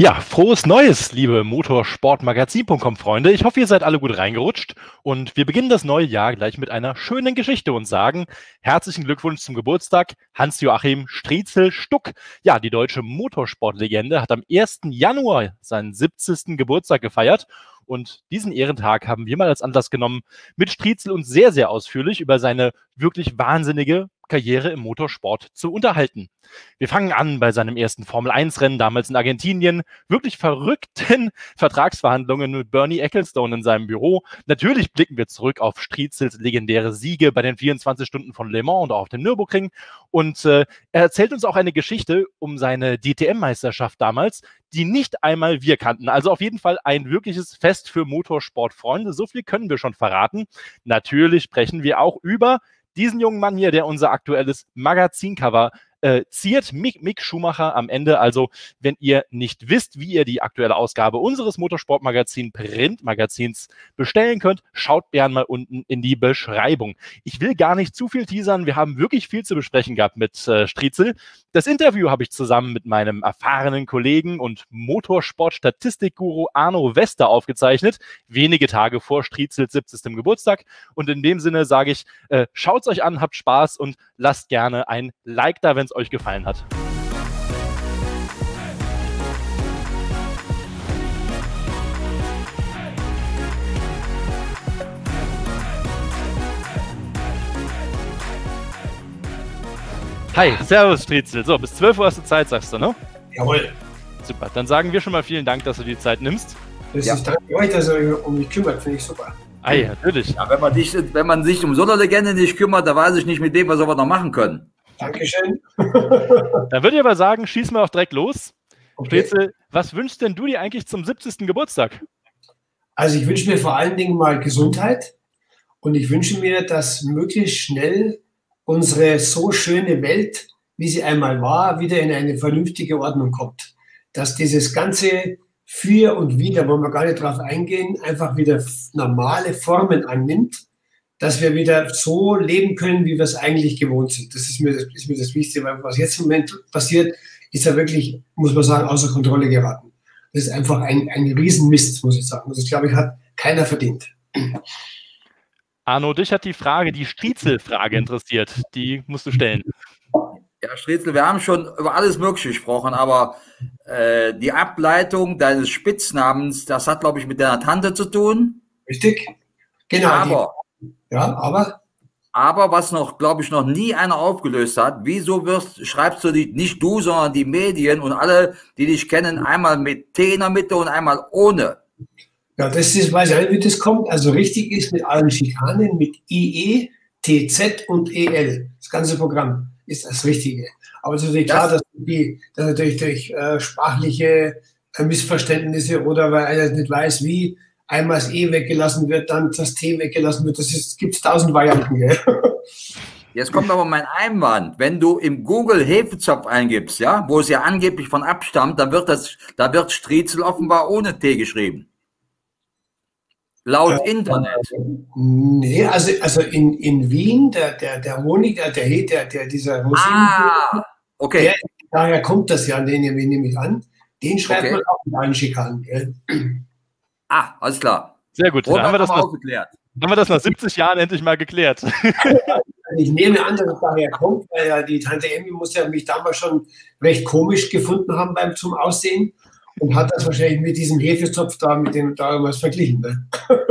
Ja, frohes Neues, liebe Motorsportmagazin.com Freunde. Ich hoffe, ihr seid alle gut reingerutscht und wir beginnen das neue Jahr gleich mit einer schönen Geschichte und sagen herzlichen Glückwunsch zum Geburtstag, Hans-Joachim Striezel-Stuck. Ja, die deutsche Motorsportlegende hat am 1. Januar seinen 70. Geburtstag gefeiert. Und diesen Ehrentag haben wir mal als Anlass genommen, mit Striezel uns sehr, sehr ausführlich über seine wirklich wahnsinnige Karriere im Motorsport zu unterhalten. Wir fangen an bei seinem ersten Formel-1-Rennen, damals in Argentinien, wirklich verrückten Vertragsverhandlungen mit Bernie Ecclestone in seinem Büro. Natürlich blicken wir zurück auf Striezels legendäre Siege bei den 24 Stunden von Le Mans und auch auf dem Nürburgring. Und er erzählt uns auch eine Geschichte um seine DTM-Meisterschaft damals, die nicht einmal wir kannten. Also auf jeden Fall ein wirkliches Fest für Motorsportfreunde. So viel können wir schon verraten. Natürlich sprechen wir auch über diesen jungen Mann hier, der unser aktuelles Magazincover ziert, Mick Schumacher am Ende. Also, wenn ihr nicht wisst, wie ihr die aktuelle Ausgabe unseres Motorsportmagazin Printmagazins bestellen könnt, schaut gern mal unten in die Beschreibung. Ich will gar nicht zu viel teasern. Wir haben wirklich viel zu besprechen gehabt mit Striezel. Das Interview habe ich zusammen mit meinem erfahrenen Kollegen und Motorsport-Statistikguru Arno Wester aufgezeichnet, wenige Tage vor Striezels 70. Geburtstag. Und in dem Sinne sage ich, schaut es euch an, habt Spaß und lasst gerne ein Like da, wenn es euch gefallen hat. Hi, servus Striezel. So, bis 12 Uhr hast du Zeit, sagst du, ne? Jawohl. Super, dann sagen wir schon mal vielen Dank, dass du die Zeit nimmst. Ich danke euch, dass ihr euch um mich kümmert, finde ich super. Ah ja, natürlich. Ja, wenn man sich um so eine Legende nicht kümmert, da weiß ich nicht mit dem, was wir noch machen können. Dankeschön. Dann würde ich aber sagen, schießen wir auch direkt los. Okay. Striezel, was wünschst denn du dir eigentlich zum 70. Geburtstag? Also ich wünsche mir vor allen Dingen mal Gesundheit und ich wünsche mir, dass möglichst schnell unsere so schöne Welt, wie sie einmal war, wieder in eine vernünftige Ordnung kommt. Dass dieses ganze Für und Wider, wo wir gar nicht drauf eingehen, einfach wieder normale Formen annimmt, dass wir wieder so leben können, wie wir es eigentlich gewohnt sind. Das ist mir das Wichtigste, weil was jetzt im Moment passiert, ist ja wirklich, muss man sagen, außer Kontrolle geraten. Das ist einfach ein Riesenmist, muss ich sagen. Das, glaube ich, hat keiner verdient. Arno, dich hat die Striezel-Frage interessiert. Die musst du stellen. Ja, Striezel, wir haben schon über alles Mögliche gesprochen, aber die Ableitung deines Spitznamens, das hat, glaube ich, mit deiner Tante zu tun. Richtig? Genau. Aber was noch, glaube ich, noch nie einer aufgelöst hat, wieso schreibst du nicht du, sondern die Medien und alle, die dich kennen, einmal mit T in der Mitte und einmal ohne? Ja, das ist, weiß ich nicht, wie das kommt. Also richtig ist mit allen Schikanen, mit IE, TZ und EL. Das ganze Programm ist das Richtige. Aber es ist natürlich klar, dass natürlich durch sprachliche Missverständnisse oder weil einer nicht weiß, wie einmal das E weggelassen wird, dann das T weggelassen wird. Das gibt es 1000 Varianten, gell? Jetzt kommt aber mein Einwand. Wenn du im Google Hefezopf eingibst, ja, wo es ja angeblich von abstammt, da wird Striezel offenbar ohne T geschrieben. Laut Internet. Nee, also in Wien, der Honig, dieser Rosinen, okay. Daher kommt das ja, den nehme ich an. Den schreibt man auch mit allen Schikanen, gell? Alles klar. Sehr gut. Dann haben wir das nach 70 Jahren endlich mal geklärt. Ich nehme an, dass es daher kommt, weil ja die Tante Emmy muss ja mich damals schon recht komisch gefunden haben zum Aussehen und hat das wahrscheinlich mit diesem Hefezopf da mit dem damals verglichen. Ne?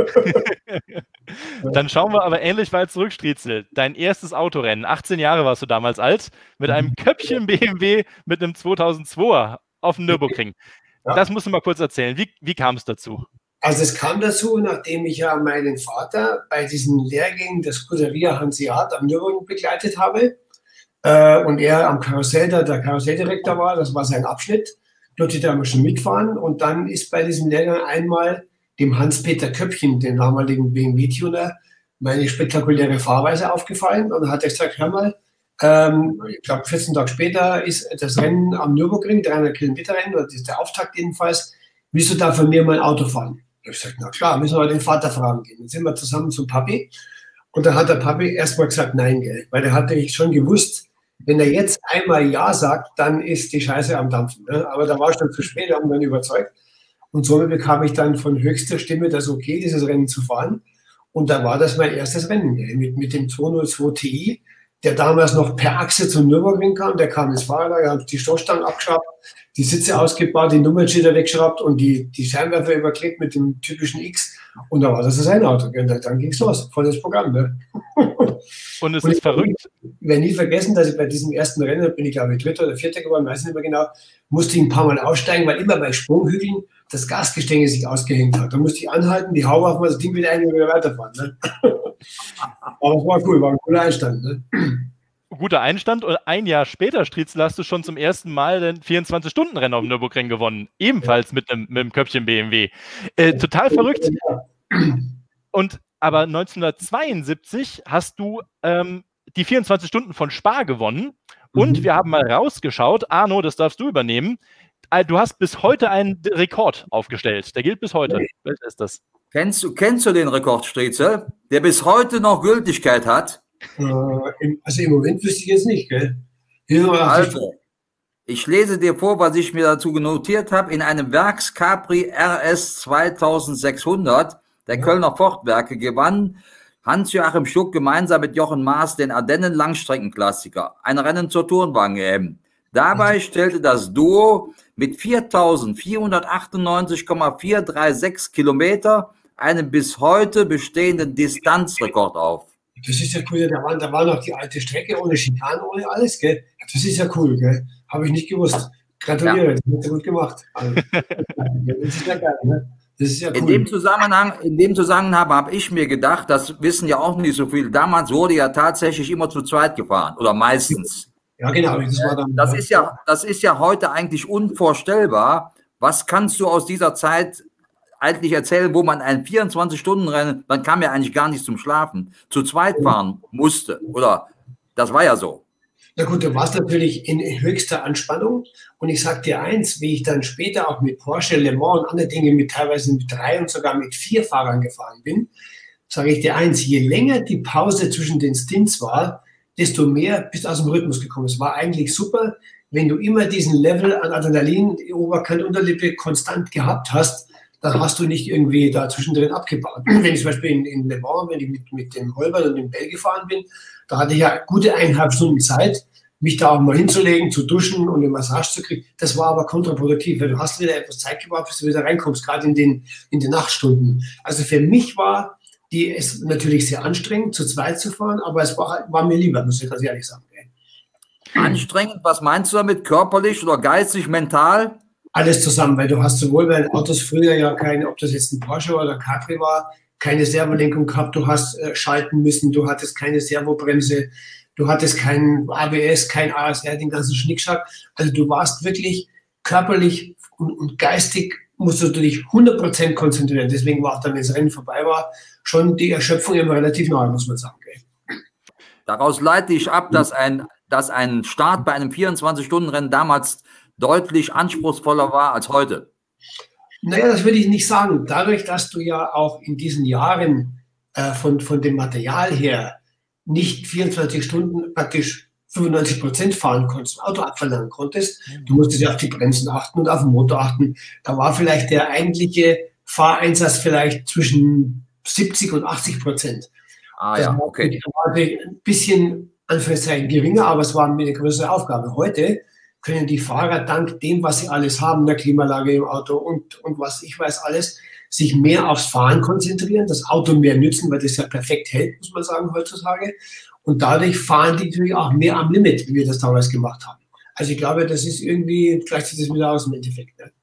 Dann schauen wir aber ähnlich weit zurück, Striezel. Dein erstes Autorennen, 18 Jahre warst du damals alt, mit einem Köpfchen BMW mit einem 2002er auf dem Nürburgring. Ja. Das musst du mal kurz erzählen. Wie kam es dazu? Also es kam dazu, nachdem ich ja meinen Vater bei diesen Lehrgängen der Scuderia Hanseat am Nürburgring begleitet habe und er am Karussell, der Karusselldirektor war, das war sein Abschnitt, durfte ich da schon mitfahren und dann ist bei diesem Lehrgang einmal dem Hans-Peter Köpfchen, dem damaligen BMW-Tuner, meine spektakuläre Fahrweise aufgefallen und dann hat er gesagt, hör mal, ich glaube 14 Tage später ist das Rennen am Nürburgring, 300 Kilometer Rennen, das ist der Auftakt jedenfalls, willst du da von mir mal Auto fahren? Ich sagte, na klar, müssen wir den Vater fragen gehen. Dann sind wir zusammen zum Papi und dann hat der Papi erstmal gesagt, nein, gell, weil der hatte schon gewusst, wenn er jetzt einmal Ja sagt, dann ist die Scheiße am Dampfen. Ne? Aber da war es schon zu spät, wir haben dann überzeugt. Und somit bekam ich dann von höchster Stimme das Okay, dieses Rennen zu fahren. Und da war das mein erstes Rennen mit dem 202 Ti, der damals noch per Achse zum Nürburgring kam. Der kam ins Fahrerlager, hat die Stoßstangen abgeschraubt, die Sitze ausgebaut, die Nummernschilder weggeschraubt und die Scheinwerfer überklebt mit dem typischen X. Und da war das sein Auto. Und dann ging es los, volles Programm. Ne? Und es ist verrückt. Ich werde nie vergessen, dass ich bei diesem ersten Rennen, bin ich glaube ich Dritter oder Vierter geworden, weiß nicht mehr genau, musste ich ein paar Mal aussteigen, weil immer bei Sprunghügeln das Gasgestänge sich ausgehängt hat. Da musste ich anhalten, die Haube auf mal das Ding wieder ein und wieder weiterfahren. Ne? Aber es war cool, war ein cooler Einstand. Ne? Guter Einstand, und ein Jahr später, Striezel, hast du schon zum ersten Mal den 24-Stunden-Rennen auf dem Nürburgring gewonnen. Ebenfalls mit einem Köpfchen BMW. Total verrückt. Aber 1972 hast du die 24 Stunden von Spa gewonnen. Und wir haben mal rausgeschaut, Arno, das darfst du übernehmen. Du hast bis heute einen Rekord aufgestellt. Der gilt bis heute. Welcher ist das? Kennst du den Rekord, Striezel, der bis heute noch Gültigkeit hat? Also im Moment wüsste ich jetzt nicht, gell? Also, ich lese dir vor, was ich mir dazu notiert habe. In einem Werks Capri RS 2600 der Kölner Fortwerke gewann Hans-Joachim Schuck gemeinsam mit Jochen Maas den Ardennen-Langstreckenklassiker, ein Rennen zur Tourenwagen-EM. Dabei stellte das Duo mit 4.498,436 Kilometer einen bis heute bestehenden Distanzrekord auf. Das ist ja cool, da war noch die alte Strecke ohne Schikanen, ohne alles, gell? Das ist ja cool, gell? Habe ich nicht gewusst. Gratuliere, das hast du gut gemacht. Also, das ist ja geil, ne? Das ist ja cool. In dem Zusammenhang habe ich mir gedacht, das wissen ja auch nicht so viele, damals wurde ja tatsächlich immer zu zweit gefahren, oder meistens. Ja, genau. Das ist ja heute eigentlich unvorstellbar. Was kannst du aus dieser Zeit eigentlich erzählen, wo man ein 24-Stunden-Rennen, dann kam ja eigentlich gar nicht zum Schlafen, zu zweit fahren musste, oder? Das war ja so. Na gut, du warst natürlich in höchster Anspannung, und ich sag dir eins, wie ich dann später auch mit Porsche, Le Mans und andere Dinge teilweise mit 3 und sogar mit 4 Fahrern gefahren bin, sage ich dir eins, je länger die Pause zwischen den Stints war, desto mehr bist du aus dem Rhythmus gekommen. Es war eigentlich super, wenn du immer diesen Level an Adrenalin, Oberkante, Unterlippe konstant gehabt hast, dann hast du nicht irgendwie da zwischendrin abgebaut. Wenn ich zum Beispiel in Le Mans, wenn ich mit dem Holbert und dem Bell gefahren bin, da hatte ich ja gute 1,5 Stunden Zeit, mich da auch mal hinzulegen, zu duschen und eine Massage zu kriegen. Das war aber kontraproduktiv, weil du hast wieder etwas Zeit gebraucht, bis du wieder reinkommst, gerade in den Nachtstunden. Also für mich war es natürlich sehr anstrengend, zu zweit zu fahren, aber es war mir lieber, muss ich ganz ehrlich sagen. Anstrengend, was meinst du damit? Körperlich oder geistig, mental? Alles zusammen, weil du hast sowohl bei den Autos früher ja keine, ob das jetzt ein Porsche oder Capri war, keine Servolenkung gehabt, du hast schalten müssen, du hattest keine Servobremse, du hattest kein ABS, kein ASR, den ganzen Schnickschnack. Also du warst wirklich körperlich und geistig, musstest du dich 100% konzentrieren. Deswegen war auch dann, wenn das Rennen vorbei war, schon die Erschöpfung immer relativ nahe, muss man sagen. Daraus leite ich ab, dass ein Start bei einem 24-Stunden-Rennen damals deutlich anspruchsvoller war als heute. Naja, das würde ich nicht sagen. Dadurch, dass du ja auch in diesen Jahren von dem Material her nicht 24 Stunden praktisch 95% fahren konntest, Auto abverlangen konntest, du musstest ja auf die Bremsen achten und auf den Motor achten. Da war vielleicht der eigentliche Fahreinsatz vielleicht zwischen 70 und 80%. Ja, okay. Das war ein bisschen, Anführungszeichen, geringer, aber es war eine größere Aufgabe. Heute können die Fahrer dank dem, was sie alles haben, der Klimaanlage im Auto und was ich weiß alles, sich mehr aufs Fahren konzentrieren, das Auto mehr nützen, weil das ja perfekt hält, muss man sagen, heutzutage. Und dadurch fahren die natürlich auch mehr am Limit, wie wir das damals gemacht haben. Also ich glaube, das ist irgendwie, gleicht sich das wieder aus im Endeffekt. Ne?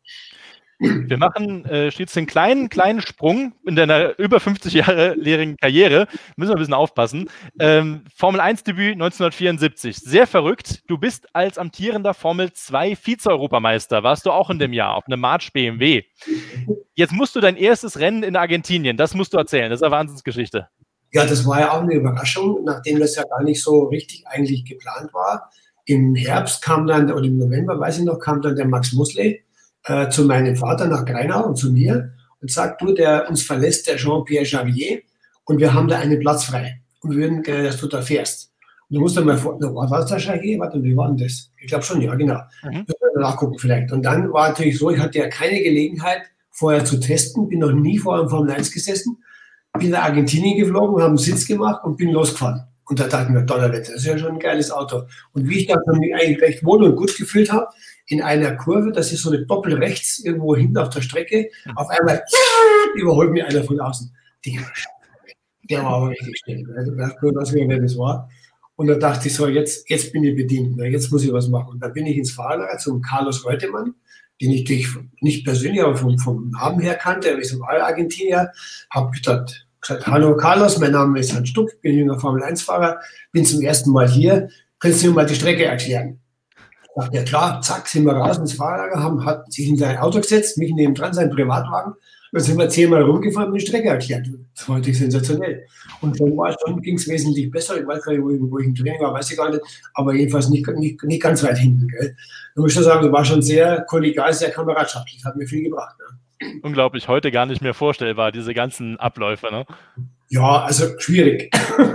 Wir machen jetzt einen kleinen Sprung in deiner über 50 Jahre lehrenden Karriere. Müssen wir ein bisschen aufpassen. Formel-1-Debüt 1974. Sehr verrückt. Du bist als amtierender Formel-2 Vize-Europameister. Warst du auch in dem Jahr auf einem March BMW. Jetzt musst du dein erstes Rennen in Argentinien. Das musst du erzählen. Das ist eine Wahnsinnsgeschichte. Ja, das war ja auch eine Überraschung, nachdem das ja gar nicht so richtig eigentlich geplant war. Im Herbst kam dann, oder im November, weiß ich noch, kam dann der Max Musley zu meinem Vater nach Greinau und zu mir und sagt, du, uns verlässt der Jean-Pierre Javier und wir haben da einen Platz frei und würden gerne, dass du da fährst. Du musst mal vor, war das der Schage? Warte, wie war denn das? Ich glaube schon, ja, genau. Nachgucken vielleicht. Und dann war natürlich so, ich hatte ja keine Gelegenheit, vorher zu testen, bin noch nie vor einem Formel 1 gesessen, bin nach Argentinien geflogen, habe einen Sitz gemacht und bin losgefahren. Und da dachte ich mir, Donnerwetter, das ist ja schon ein geiles Auto. Und wie ich dann mich eigentlich recht wohl und gut gefühlt habe, in einer Kurve, das ist so eine Doppel rechts, irgendwo hinten auf der Strecke, auf einmal überholt mir einer von außen. Der war aber richtig schnell. Also, ich weiß nicht, wer das war. Und da dachte ich so, jetzt bin ich bedient, jetzt muss ich was machen. Und da bin ich ins Fahrlager zum Carlos Reutemann, den ich nicht persönlich, aber vom Namen her kannte, er ist ein Argentinier, habe gesagt, hallo Carlos, mein Name ist Hans Stuck, bin junger Formel-1-Fahrer, bin zum ersten Mal hier, kannst du mir mal die Strecke erklären? Ich dachte, ja klar, zack, sind wir raus ins Fahrlager, hat sich in sein Auto gesetzt, mich nebendran, sein Privatwagen, dann sind wir 10-mal rumgefahren und die Strecke erklärt. Das war natürlich sensationell. Und dann ging es wesentlich besser. Ich weiß gar nicht, wo ich im Training war, weiß ich gar nicht. Aber jedenfalls nicht ganz weit hinten. Gell. Da muss ich schon sagen, das war schon sehr kollegial, sehr kameradschaftlich. Hat mir viel gebracht. Ne? Unglaublich, heute gar nicht mehr vorstellbar, diese ganzen Abläufe. Ne? Ja, also schwierig.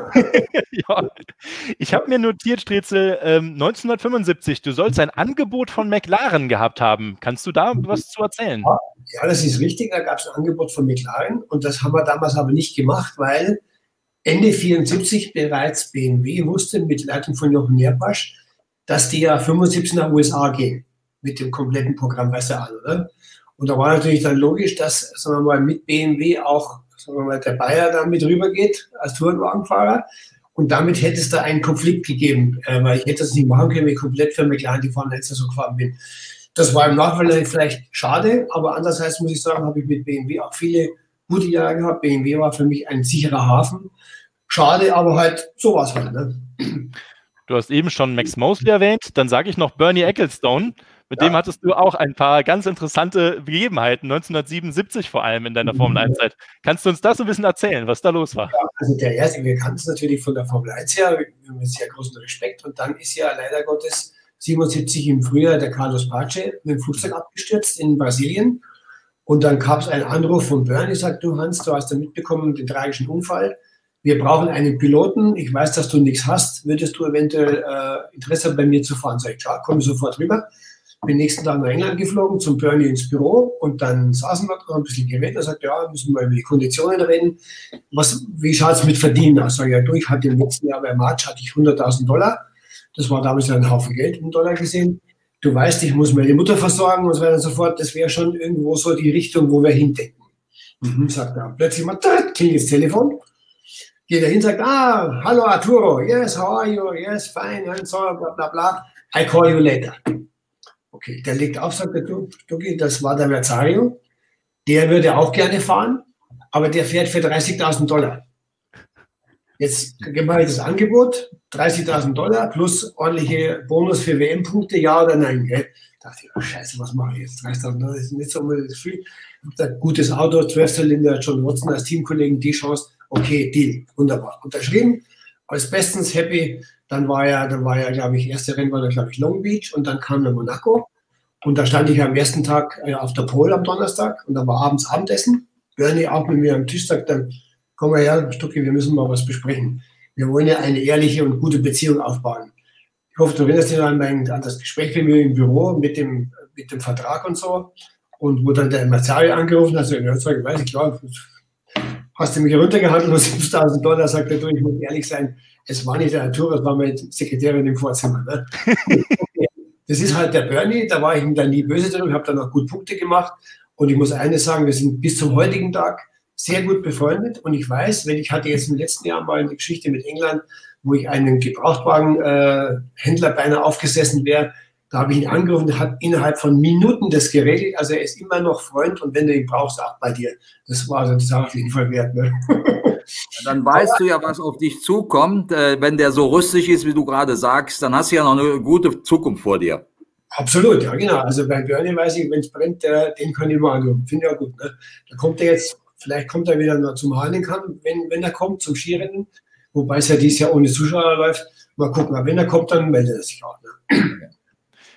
Ja. Ich habe mir notiert, Strelzel, 1975, du sollst ein Angebot von McLaren gehabt haben. Kannst du da was zu erzählen? Ja, das ist richtig. Da gab es ein Angebot von McLaren und das haben wir damals aber nicht gemacht, weil Ende 1974 bereits BMW wusste mit Leitung von Jochen Nerpasch, dass die ja 75 nach USA gehen mit dem kompletten Programm, weißt du alle, oder? Und da war natürlich dann logisch, dass, sagen wir mal, mit BMW auch, sagen wir mal, der Bayer da mit rübergeht als Tourenwagenfahrer. Und damit hätte es da einen Konflikt gegeben, weil ich hätte das nicht machen können, wenn ich komplett für McLaren die Formel 1 so gefahren bin. Das war im Nachhinein vielleicht schade, aber andererseits muss ich sagen, habe ich mit BMW auch viele gute Jahre gehabt. BMW war für mich ein sicherer Hafen. Schade, aber halt, so war es halt. Ne? Du hast eben schon Max Mosley erwähnt, dann sage ich noch Bernie Ecclestone. Mit dem hattest du auch ein paar ganz interessante Begebenheiten, 1977 vor allem in deiner Formel-1-Zeit. Kannst du uns das ein bisschen erzählen, was da los war? Ja, also der erste, wir kannten es natürlich von der Formel 1 her, wir haben sehr großen Respekt. Und dann ist ja leider Gottes 77 im Frühjahr der Carlos Pace mit dem Flugzeug abgestürzt in Brasilien. Und dann gab es einen Anruf von Bernie, sagt du Hans, du hast ja mitbekommen, den tragischen Unfall. Wir brauchen einen Piloten. Ich weiß, dass du nichts hast. Würdest du eventuell Interesse haben, bei mir zu fahren? Sag ich, klar, komme sofort rüber. Bin nächsten Tag nach England geflogen, zum Bernie ins Büro. Und dann saßen wir noch ein bisschen geredet. Er sagt, ja, müssen wir über die Konditionen reden. Wie schaut es mit Verdienen aus? Sag ich, ja, du, ich hatte im letzten Jahr bei March hatte ich $100.000. Das war damals ein Haufen Geld in Dollar gesehen. Du weißt, ich muss meine Mutter versorgen und so weiter und so fort. Das wäre schon irgendwo so die Richtung, wo wir hindenken. Sagt er. Plötzlich mal, klingelt das Telefon. Geht er hin, sagt, hallo Arturo, yes, how are you? Yes, fine, and so, bla bla bla. I call you later. Okay, der legt auf, sagt er, du, das war der Merzario. Der würde auch gerne fahren, aber der fährt für $30.000. Jetzt mache ich das Angebot, $30.000 plus ordentliche Bonus für WM-Punkte, ja oder nein. Gell? Da dachte ich, oh Scheiße, was mache ich jetzt? $30.000, das ist nicht so unbedingt viel. Gutes Auto, 12-Zylinder, John Watson als Teamkollegen, die Chance, okay, Deal, wunderbar. Unterschrieben, alles bestens, happy. Dann war ja, glaube ich, erste Rennen war dann, glaube ich, Long Beach und dann kam der Monaco. Und da stand ich am ersten Tag auf der Pole am Donnerstag und dann war abends Abendessen. Bernie auch mit mir am Tisch sagt dann, komm mal her, Stucki, wir müssen mal was besprechen. Wir wollen ja eine ehrliche und gute Beziehung aufbauen. Ich hoffe, du erinnerst dich an das Gespräch mit mir im Büro mit dem Vertrag und so. Und wo dann der Merzario angerufen hat, so, ich weiß nicht, klar, hast du mich runtergehandelt um $5.000, sagt er, du, ich muss ehrlich sein, es war nicht der Arturo, das war meine Sekretärin im Vorzimmer. Ne? Das ist halt der Bernie, da war ich ihm dann nie böse drin, ich habe dann auch gut Punkte gemacht. Und ich muss eines sagen, wir sind bis zum heutigen Tag sehr gut befreundet. Und ich weiß, ich hatte jetzt im letzten Jahr mal eine Geschichte mit England, wo ich einen Gebrauchtwagenhändler beinahe aufgesessen wäre. Da habe ich ihn angerufen, der hat innerhalb von Minuten das geregelt. Also er ist immer noch Freund und wenn du ihn brauchst, auch bei dir. Das war also das auf jeden Fall wert. Ne? Dann weißt du ja, was auf dich zukommt. Wenn der so rüstig ist, wie du gerade sagst, dann hast du ja noch eine gute Zukunft vor dir. Absolut, ja genau. Also bei Bernie weiß ich, wenn es brennt, den kann ich mal anrufen. Finde ich ja gut. Ne? Da kommt er jetzt, vielleicht kommt er wieder noch zum Harlingen, wenn er kommt, zum Skirennen. Wobei es ja dieses Jahr ohne Zuschauer läuft. Mal gucken, aber wenn er kommt, dann meldet er sich auch. Ne?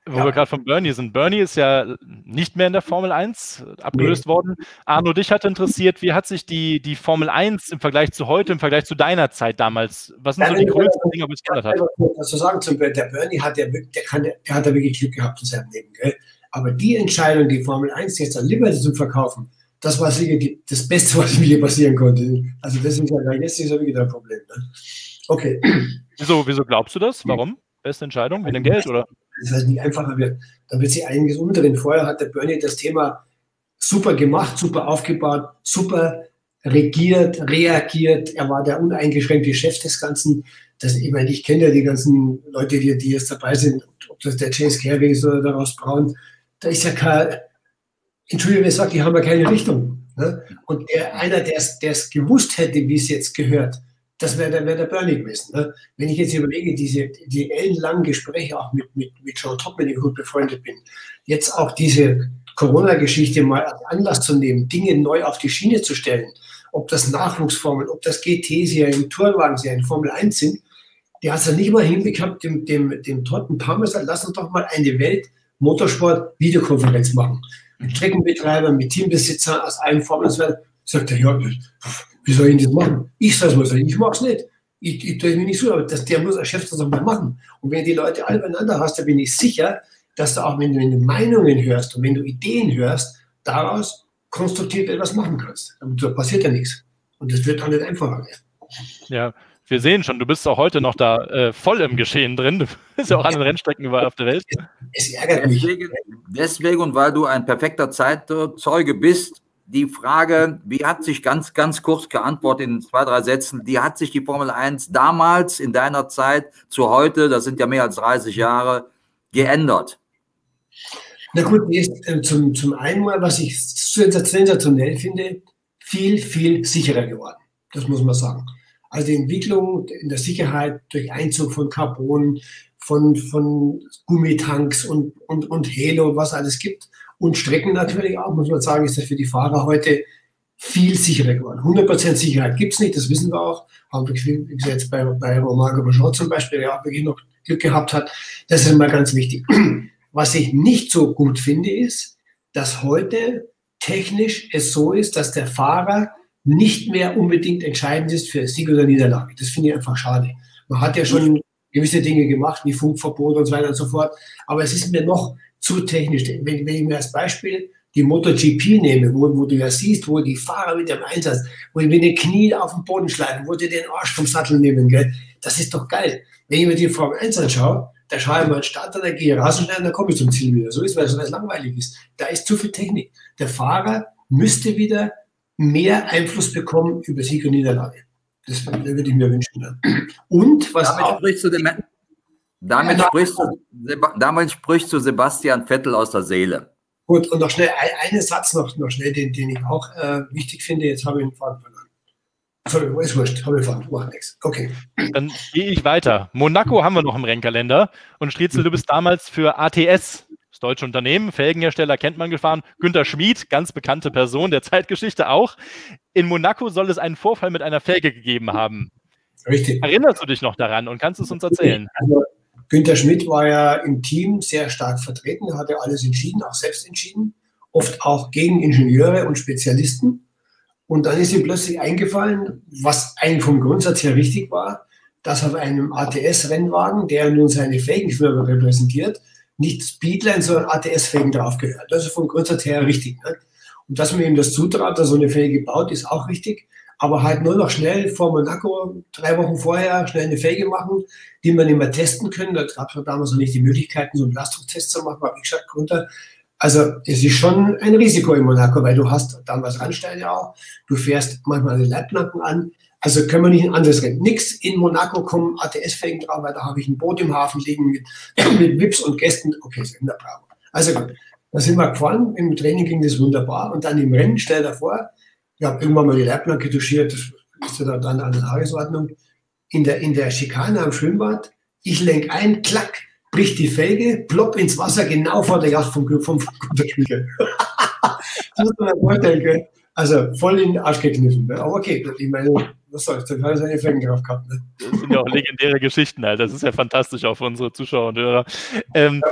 Wo wir gerade von Bernie sind. Bernie ist ja nicht mehr in der Formel 1 abgelöst worden. Arno, dich hat interessiert, wie hat sich die Formel 1 im Vergleich zu heute, im Vergleich zu deiner Zeit damals, was sind so die größten Dinge, die es geändert hat? Also sagen zum Beispiel, der Bernie hat der hat wirklich Glück gehabt in seinem Leben. Gell? Aber die Entscheidung, die Formel 1 jetzt an Liberty zu verkaufen, das war sicher das Beste, was mir passieren konnte. Also das ist ja jetzt ist ja wieder ein Problem. Ne? Okay. Wieso glaubst du das? Warum? Beste Entscheidung? Wegen dem Geld, oder? Das heißt, nicht einfacher wird. Da wird sich einiges umdrehen. Vorher hat der Bernie das Thema super gemacht, super aufgebaut, super regiert, reagiert. Er war der uneingeschränkte Chef des Ganzen. Ich kenne ja die ganzen Leute, die jetzt dabei sind, ob das der James Carey ist oder der Ross Braun. Da ist ja kein, Entschuldigung, wer sagt, die haben ja keine Richtung. Ne? Und einer, der es gewusst hätte, wie es jetzt gehört, das wäre der Bernie gewesen. Ne? Wenn ich jetzt überlege, die ellenlangen Gespräche auch mit John Top, mit dem ich gut befreundet bin, jetzt auch diese Corona-Geschichte mal als Anlass zu nehmen, Dinge neu auf die Schiene zu stellen, ob das Nachwuchsformeln, ob das GT-Serien, Tourenwagen-Serien, Formel 1 sind, die hat es ja nicht mal hinbekommen, dem Todd ein paar Mal gesagt, lass uns doch mal eine Welt-Motorsport-Videokonferenz machen. Mit Streckenbetreibern, mit Teambesitzern aus allen Formeln. Sagt er, ja, wie soll ich das machen? Ich soll es mal sagen, ich mache es nicht. Ich tue es mir nicht so, aber der muss als Chef das auch mal machen. Und wenn die Leute alle beieinander hast, dann bin ich sicher, dass du auch, wenn du Meinungen hörst und wenn du Ideen hörst, daraus konstruktiv etwas machen kannst. Da passiert ja nichts. Und das wird auch nicht einfacher werden. Ja, wir sehen schon, du bist auch heute noch da voll im Geschehen drin. Du bist ja auch an den Rennstrecken überall auf der Welt. Es ärgert mich. Deswegen, und weil du ein perfekter Zeitzeuge bist, die Frage, wie hat sich ganz kurz geantwortet in 2, 3 Sätzen, wie hat sich die Formel 1 damals in deiner Zeit zu heute, das sind ja mehr als 30 Jahre, geändert? Na gut, zum einen mal, was ich sensationell finde, viel sicherer geworden. Das muss man sagen. Also die Entwicklung in der Sicherheit durch Einzug von Carbon, von Gummitanks und Halo, was alles gibt. Und Strecken natürlich auch, muss man sagen, ist das für die Fahrer heute viel sicherer geworden. 100% Sicherheit gibt es nicht, das wissen wir auch. Haben wir jetzt bei Romain Grosjean zum Beispiel, der auch wirklich noch Glück gehabt hat. Das ist immer ganz wichtig. Was ich nicht so gut finde, ist, dass heute technisch es so ist, dass der Fahrer nicht mehr unbedingt entscheidend ist für Sieg oder Niederlage. Das finde ich einfach schade. Man hat ja schon gewisse Dinge gemacht, wie Funkverbot und so weiter und so fort, aber es ist mir noch zu technisch. Wenn ich mir als Beispiel die MotoGP nehme, wo du ja siehst, wo die Fahrer mit dem Einsatz, wo die mit den Knien auf den Boden schleifen, wo die den Arsch vom Sattel nehmen, gell? Das ist doch geil. Wenn ich mir die Formel 1 anschaue, da schaue ich mal einen Starter, da gehe ich raus und dann komme ich zum Ziel wieder. So ist, weil es langweilig ist. Da ist zu viel Technik. Der Fahrer müsste wieder mehr Einfluss bekommen über Sieg und Niederlage. Das würde ich mir wünschen. Und was damit sprichst du Sebastian Vettel aus der Seele. Gut, und noch schnell einen Satz noch schnell, den ich auch wichtig finde. Jetzt habe ich den Faden verloren. Sorry, ist wurscht, habe ich verloren, macht nichts. Okay. Dann gehe ich weiter. Monaco haben wir noch im Rennkalender. Und Striezel, du bist damals für ATS, das deutsche Unternehmen, Felgenhersteller kennt man, gefahren. Günter Schmid, ganz bekannte Person der Zeitgeschichte auch. In Monaco soll es einen Vorfall mit einer Felge gegeben haben. Richtig. Erinnerst du dich noch daran und kannst es uns erzählen? Also, Günter Schmid war ja im Team sehr stark vertreten, hat ja alles entschieden, auch selbst entschieden, oft auch gegen Ingenieure und Spezialisten. Und dann ist ihm plötzlich eingefallen, was eigentlich vom Grundsatz her richtig war, dass auf einem ATS-Rennwagen, der nun seine Felgenfirma repräsentiert, nicht Speedline, sondern ATS-Felgen draufgehört. Das ist vom Grundsatz her richtig. Ne? Und dass man ihm das zutraut, dass so eine Felge baut, ist auch richtig. Aber halt nur noch schnell vor Monaco, 3 Wochen vorher, schnell eine Felge machen, die man nicht mehr testen können. Da gab es damals noch nicht die Möglichkeiten, so einen Belastungstest zu machen, habe ich gesagt, runter. Also es ist schon ein Risiko in Monaco, weil du hast damals Randsteine auch, du fährst manchmal eine Leitplanken an, also können wir nicht ein anderes Rennen. Nix in Monaco kommen ATS-Felgen drauf, weil da habe ich ein Boot im Hafen liegen mit Vips und Gästen. Okay, ist wunderbar. Also gut, da sind wir gefahren, im Training ging das wunderbar und dann im Rennen, stell dir vor, ich habe irgendwann mal die Leitplanke touchiert, das ist ja dann an der Tagesordnung, in der Schikane am Schwimmbad, ich lenke ein, klack, bricht die Felge, plopp ins Wasser, genau vor der Yacht vom Computerspiegel. Das muss man sich vorstellen können. Also voll in den Arsch gekniffen. Ne? Aber okay, ich meine, was soll's, da hat er seine Felgen drauf gehabt. Ne? Das sind ja auch legendäre Geschichten, halt. Das ist ja fantastisch auch für unsere Zuschauer und Hörer.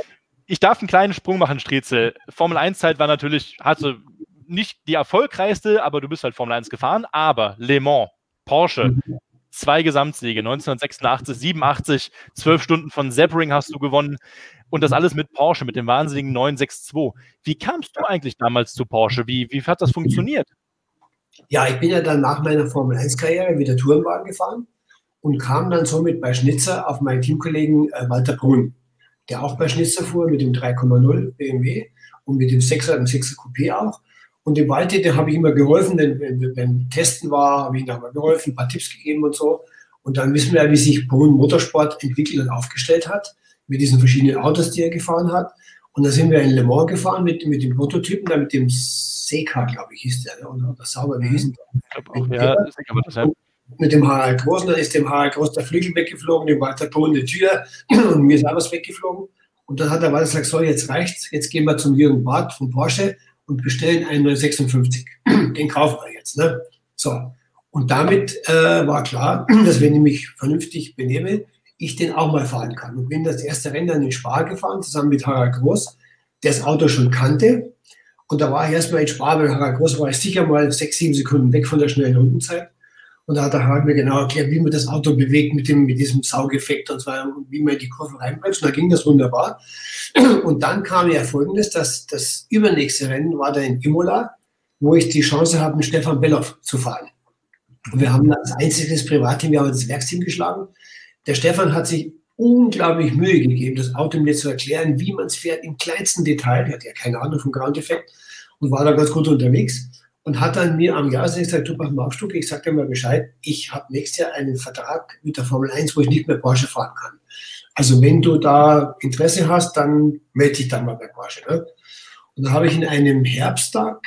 Ich darf einen kleinen Sprung machen, Striezel. Formel-1-Zeit war natürlich, hatte nicht die erfolgreichste, aber du bist halt Formel 1 gefahren. Aber Le Mans, Porsche, 2 Gesamtsiege, 1986, 87, 12 Stunden von Sebring hast du gewonnen. Und das alles mit Porsche, mit dem wahnsinnigen 962. Wie kamst du eigentlich damals zu Porsche? Wie hat das funktioniert? Ja, ich bin ja dann nach meiner Formel-1-Karriere wieder Tourenwagen gefahren und kam dann somit bei Schnitzer auf meinen Teamkollegen Walter Brun, der auch bei Schnitzer fuhr mit dem 3,0 BMW und mit dem 6er, dem 6er Coupé auch. Und dem Walter, dem habe ich immer geholfen, denn wenn beim Testen war, habe ich ihm mal geholfen, ein paar Tipps gegeben und so. Und dann wissen wir ja, wie sich Brun Motorsport entwickelt und aufgestellt hat, mit diesen verschiedenen Autos, die er gefahren hat. Und da sind wir in Le Mans gefahren mit dem Prototypen, da mit dem Seca, glaube ich, hieß der, oder Sauber, wie hieß der? Mit dem Harald Groß, dann ist dem Harald Groß der Flügel weggeflogen, dem Walter Brun die Tür und mir ist auch was weggeflogen. Und dann hat der Walter gesagt, so, jetzt reicht's, jetzt gehen wir zum Jürgen Barth von Porsche und bestellen einen 956. Den kaufen wir jetzt. Ne? So. Und damit war klar, dass wenn ich mich vernünftig benehme, ich den auch mal fahren kann. Und bin das erste Rennen dann in Spa gefahren, zusammen mit Harald Groß, der das Auto schon kannte. Und da war ich erstmal in Spa, weil Harald Groß war ich sicher mal 6, 7 Sekunden weg von der schnellen Rundenzeit. Und da hat der Harald mir genau erklärt, wie man das Auto bewegt mit diesem Saugeffekt und so weiter und wie man in die Kurve reinbremst. Und da ging das wunderbar. Und dann kam ja Folgendes, dass das übernächste Rennen war da in Imola, wo ich die Chance habe, mit Stefan Belloff zu fahren. Und wir haben als einziges Privatteam, wir haben das Werksteam geschlagen. Der Stefan hat sich unglaublich Mühe gegeben, das Auto mir zu erklären, wie man es fährt im kleinsten Detail. Er hat ja keine Ahnung vom Ground-Effekt und war da ganz gut unterwegs. Und hat dann mir am Jahresende gesagt, du, pass mal auf, Stucke, ich sag dir mal Bescheid, ich habe nächstes Jahr einen Vertrag mit der Formel 1, wo ich nicht mehr Porsche fahren kann. Also wenn du da Interesse hast, dann melde dich dann mal bei Porsche. Ne? Und dann habe ich in einem Herbsttag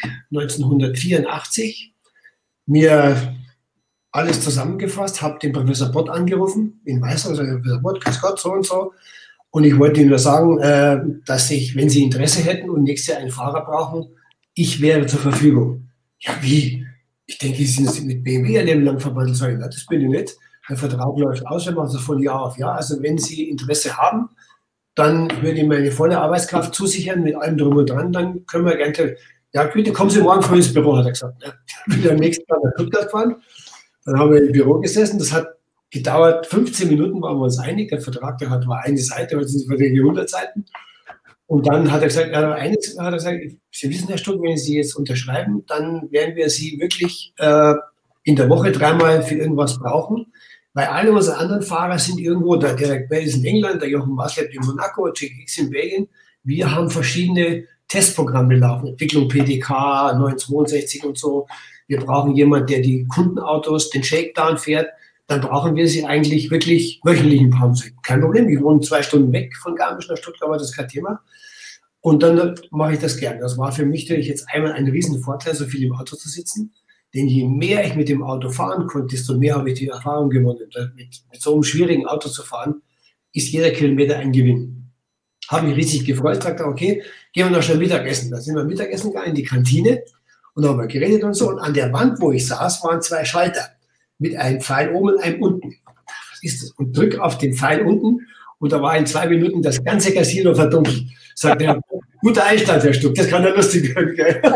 1984 mir alles zusammengefasst, habe den Professor Bott angerufen, in Weißer, also Professor Bott, grüß Gott, so und so. Und ich wollte ihm nur sagen, dass ich, wenn Sie Interesse hätten und nächstes Jahr einen Fahrer brauchen, ich wäre zur Verfügung. Ja, wie? Ich denke, Sie sind mit BMW ein Leben lang verbandelt. Sag ich, das bin ich nicht. Der Vertrag läuft aus, wir machen es von Jahr auf Jahr. Also wenn Sie Interesse haben, dann würde ich meine volle Arbeitskraft zusichern mit allem drum und dran. Dann können wir gerne, ja bitte kommen Sie morgen früh ins Büro, hat er gesagt. Ja. Ich bin am nächsten Tag nach Stuttgart gefahren. Dann haben wir im Büro gesessen. Das hat gedauert 15 Minuten, waren wir uns einig. Der Vertrag, der war eine Seite, heute sind es Verträge 100 Seiten. Und dann hat er gesagt, Sie wissen, Herr Stuck, wenn Sie jetzt unterschreiben, dann werden wir Sie wirklich in der Woche 3-mal für irgendwas brauchen, weil alle unsere anderen Fahrer sind irgendwo, der Derek Bell ist in England, der Jochen Maslep in Monaco, Jack Hicks in Belgien. Wir haben verschiedene Testprogramme laufen, Entwicklung PDK, 962 und so. Wir brauchen jemanden, der die Kundenautos, den Shakedown fährt. Dann brauchen wir sie eigentlich wirklich wöchentlich ein paar Stunden. Kein Problem, ich wohne 2 Stunden weg von Garmisch nach Stuttgart, aber das ist kein Thema. Und dann mache ich das gerne. Das war für mich natürlich jetzt einmal ein riesen Vorteil, so viel im Auto zu sitzen. Denn je mehr ich mit dem Auto fahren konnte, desto mehr habe ich die Erfahrung gewonnen. Mit so einem schwierigen Auto zu fahren, ist jeder Kilometer ein Gewinn. Habe mich riesig gefreut, sagte, okay, gehen wir noch schnell Mittagessen. Da sind wir Mittagessen gegangen in die Kantine und da haben wir geredet und so. Und an der Wand, wo ich saß, waren 2 Schalter mit einem Pfeil oben und einem unten. Was ist das? Und drück auf den Pfeil unten und da war in 2 Minuten das ganze Casino verdunkelt. Sagt er, guter Einstand, Herr Stuck, das kann ja lustig werden.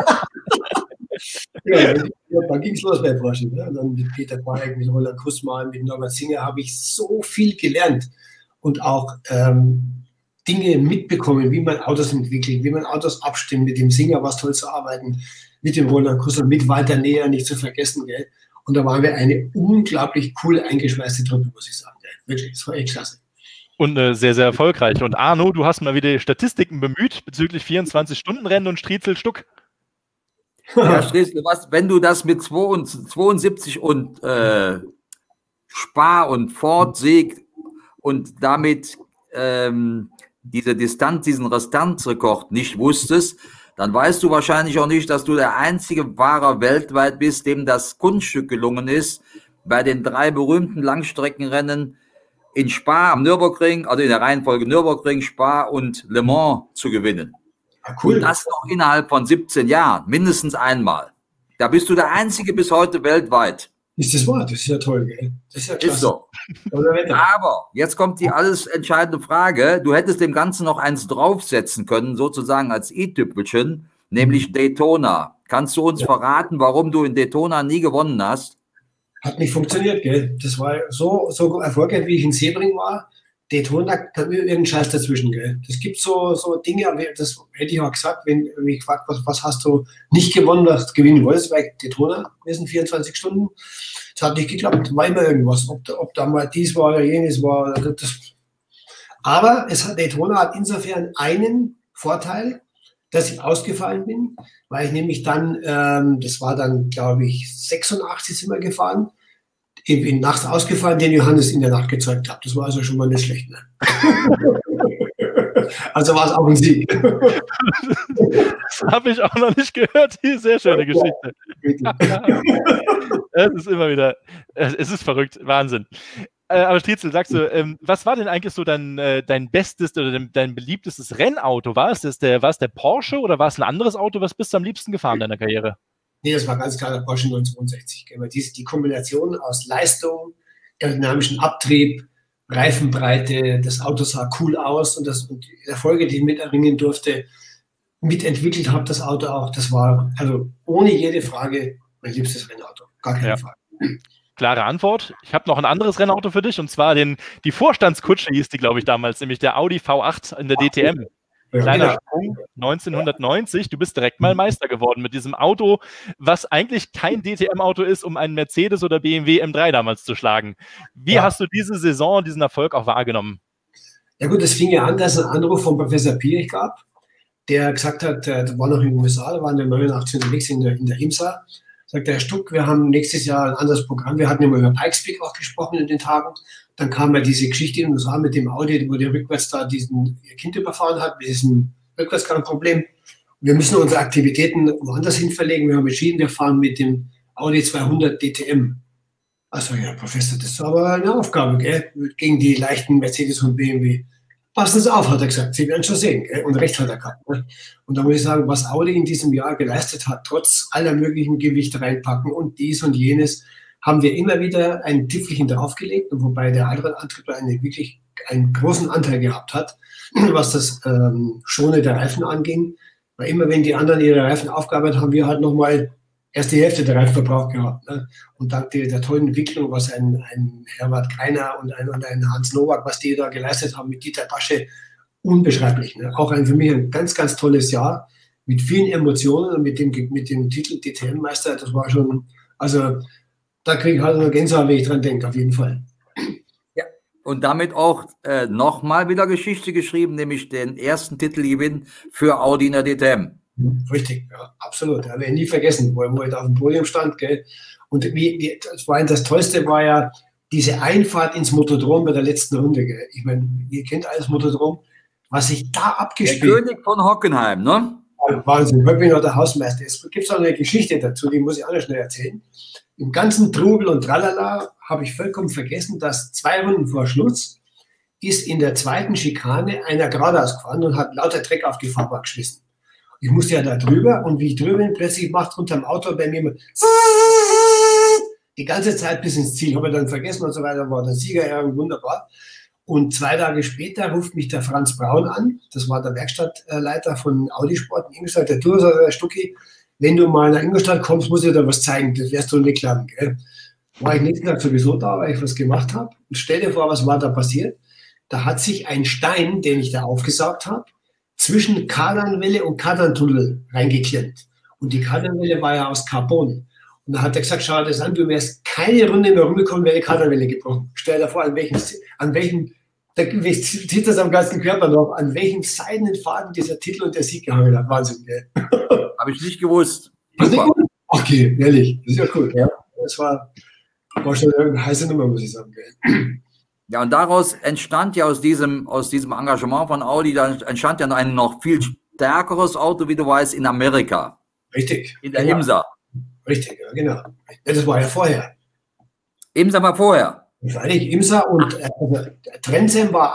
Ja, dann ging es los bei Porsche. Ne? Und dann mit Peter Paek, mit Roland Kussmann, mit Norbert Singer habe ich so viel gelernt und auch Dinge mitbekommen, wie man Autos entwickelt, wie man Autos abstimmt. Mit dem Singer war es toll zu arbeiten, mit dem Roland Kussmann, mit Walter Näher, nicht zu vergessen. Gell? Und da waren wir eine unglaublich cool eingeschweißte Truppe, muss ich sagen. Gell? Wirklich, das war echt klasse. Und sehr, sehr erfolgreich. Und Arno, du hast mal wieder Statistiken bemüht bezüglich 24-Stunden-Rennen und Striezel Stuck. Ja, Striezel, wenn du das mit 72 und Spa und Ford Sieg und damit diese Distanz, diesen Restanzrekord nicht wusstest, dann weißt du wahrscheinlich auch nicht, dass du der einzige Fahrer weltweit bist, dem das Kunststück gelungen ist, bei den 3 berühmten Langstreckenrennen in Spa am Nürburgring, also in der Reihenfolge Nürburgring, Spa und Le Mans zu gewinnen. Ja, cool. Und das noch innerhalb von 17 Jahren, mindestens einmal. Da bist du der Einzige bis heute weltweit. Ist das wahr? Das ist ja toll, gell? Das ist ja klasse. Ist so. Aber jetzt kommt die alles entscheidende Frage. Du hättest dem Ganzen noch eins draufsetzen können, sozusagen als i-Tüpfelchen, nämlich Daytona. Kannst du uns verraten, warum du in Daytona nie gewonnen hast? Hat nicht funktioniert, gell? Das war so erfolgreich, wie ich in Sebring war. Daytona, da mir irgendein Scheiß dazwischen, gell? Das gibt so Dinge, das hätte ich auch gesagt, wenn mich gefragt, was hast du nicht gewonnen, was du gewinnen wolltest, weil Daytona, wir sind 24 Stunden. Das hat nicht geklappt, war immer irgendwas, ob da mal dies war oder jenes war. Aber Daytona hat insofern einen Vorteil, dass ich ausgefallen bin, weil ich nämlich dann, das war dann, glaube ich, 86 sind wir gefahren, ich bin nachts ausgefallen, den Johannes in der Nacht gezeigt habe. Das war also schon mal nicht schlecht. Ne? Also war es auch ein Sieg. Das habe ich auch noch nicht gehört. Die sehr schöne Geschichte. Es ist immer wieder, es ist verrückt, Wahnsinn. Aber Striezel, sagst du, was war denn eigentlich so dein bestes oder dein beliebtestes Rennauto? War es der Porsche oder war es ein anderes Auto? Was bist du am liebsten gefahren in deiner Karriere? Nee, das war ganz klar der Porsche 962. Weil die Kombination aus Leistung, aerodynamischen Abtrieb, Reifenbreite, das Auto sah cool aus und die Erfolge, die ich mit erringen durfte, mitentwickelt habe, das Auto auch, das war also ohne jede Frage mein liebstes Rennauto. Gar keine Frage. Klare Antwort. Ich habe noch ein anderes Rennauto für dich und zwar die Vorstandskutsche hieß die, glaube ich, damals, nämlich der Audi V8 in der DTM. Kleiner Sprung, 1990, du bist direkt mal Meister geworden mit diesem Auto, was eigentlich kein DTM-Auto ist, um einen Mercedes oder BMW M3 damals zu schlagen. Wie hast du diese Saison, diesen Erfolg auch wahrgenommen? Ja gut, es fing ja an, dass es einen Anruf von Professor Pierich gab, der gesagt hat, der war noch in den USA, da waren wir 89 unterwegs in der IMSA, sagt der Herr Stuck, wir haben nächstes Jahr ein anderes Programm, wir hatten immer über Pikes Peak auch gesprochen in den Tagen. Dann kam ja diese Geschichte in den USA mit dem Audi, wo der rückwärts da ihr Kind überfahren hat, mit diesem Rückwärtsgangproblem. Wir müssen unsere Aktivitäten woanders hin verlegen. Wir haben entschieden, wir fahren mit dem Audi 200 DTM. Also ja, Professor, das ist aber eine Aufgabe, gell? Gegen die leichten Mercedes und BMW. Passen Sie auf, hat er gesagt, Sie werden schon sehen. Gell? Und recht hat er gehabt. Ne? Und da muss ich sagen, was Audi in diesem Jahr geleistet hat, trotz aller möglichen Gewichte reinpacken und dies und jenes, haben wir immer wieder ein Tüpfelchen draufgelegt, wobei der Allradantrieb wirklich einen großen Anteil gehabt hat, was das Schonen der Reifen anging. Weil immer wenn die anderen ihre Reifen aufgearbeitet haben, wir halt nochmal erst die Hälfte der Reifenverbrauch gehabt. Ne? Und dank der tollen Entwicklung, was ein Herbert Greiner und ein Hans Nowak, was die da geleistet haben mit Dieter Pasche, unbeschreiblich. Ne? Auch für mich ein ganz, ganz tolles Jahr mit vielen Emotionen und mit dem Titel DTM-Meister. Das war schon, also da kriege ich halt eine Gänsehaut, wenn ich dran denke, auf jeden Fall. Ja, und damit auch nochmal wieder Geschichte geschrieben, nämlich den ersten Titelgewinn für Audi in der DTM. Richtig, ja, absolut. Da werde ich nie vergessen, wo ich da auf dem Podium stand. Gell? Und das Tollste war ja diese Einfahrt ins Motodrom bei der letzten Runde. Gell? Ich meine, ihr kennt alles Motodrom. Was sich da abgespielt hat. Der König von Hockenheim, ne? Wahnsinn, wirklich noch der Hausmeister. Es gibt auch eine Geschichte dazu, die muss ich auch noch schnell erzählen. Im ganzen Trubel und Tralala habe ich vollkommen vergessen, dass 2 Runden vor Schluss ist in der zweiten Schikane einer geradeaus gefahren und hat lauter Dreck auf die Fahrbahn geschmissen. Ich musste ja da drüber und wie ich drüber bin, plötzlich macht unterm Auto bei mir die ganze Zeit bis ins Ziel. Habe ich dann vergessen und so weiter, war der Sieger, ja, wunderbar. Und 2 Tage später ruft mich der Franz Braun an, das war der Werkstattleiter von Audi Sport in Ingolstadt, der Tour, der Stucki, wenn du mal nach Ingolstadt kommst, muss ich dir was zeigen, das wirst du nicht glauben. Gell? War ich nächsten Tag sowieso da, weil ich was gemacht habe. Und stell dir vor, was war da passiert? Da hat sich ein Stein, den ich da aufgesaugt habe, zwischen Kardanwelle und Kardantunnel reingeklemmt. Und die Kardanwelle war ja aus Carbon. Und da hat er gesagt, schau dir das an, du wärst keine Runde mehr rumgekommen, wäre die Kardanwelle gebrochen. Stell dir vor, an welchem da zieht das am ganzen Körper noch, an welchem seidenen Faden dieser Titel und der Sieg gehangen hat. Wahnsinn, gell? Habe ich nicht gewusst. Okay, ehrlich, das ist ja cool. Ja, das war schon eine heiße Nummer, muss ich sagen. Gell? Ja, und daraus entstand ja aus diesem Engagement von Audi, da entstand ja ein noch viel stärkeres Auto, wie du weißt, in Amerika. Richtig. In der IMSA. Richtig, ja, genau. Ja, das war ja vorher. IMSA war vorher. Wahrscheinlich IMSA und Trendsem war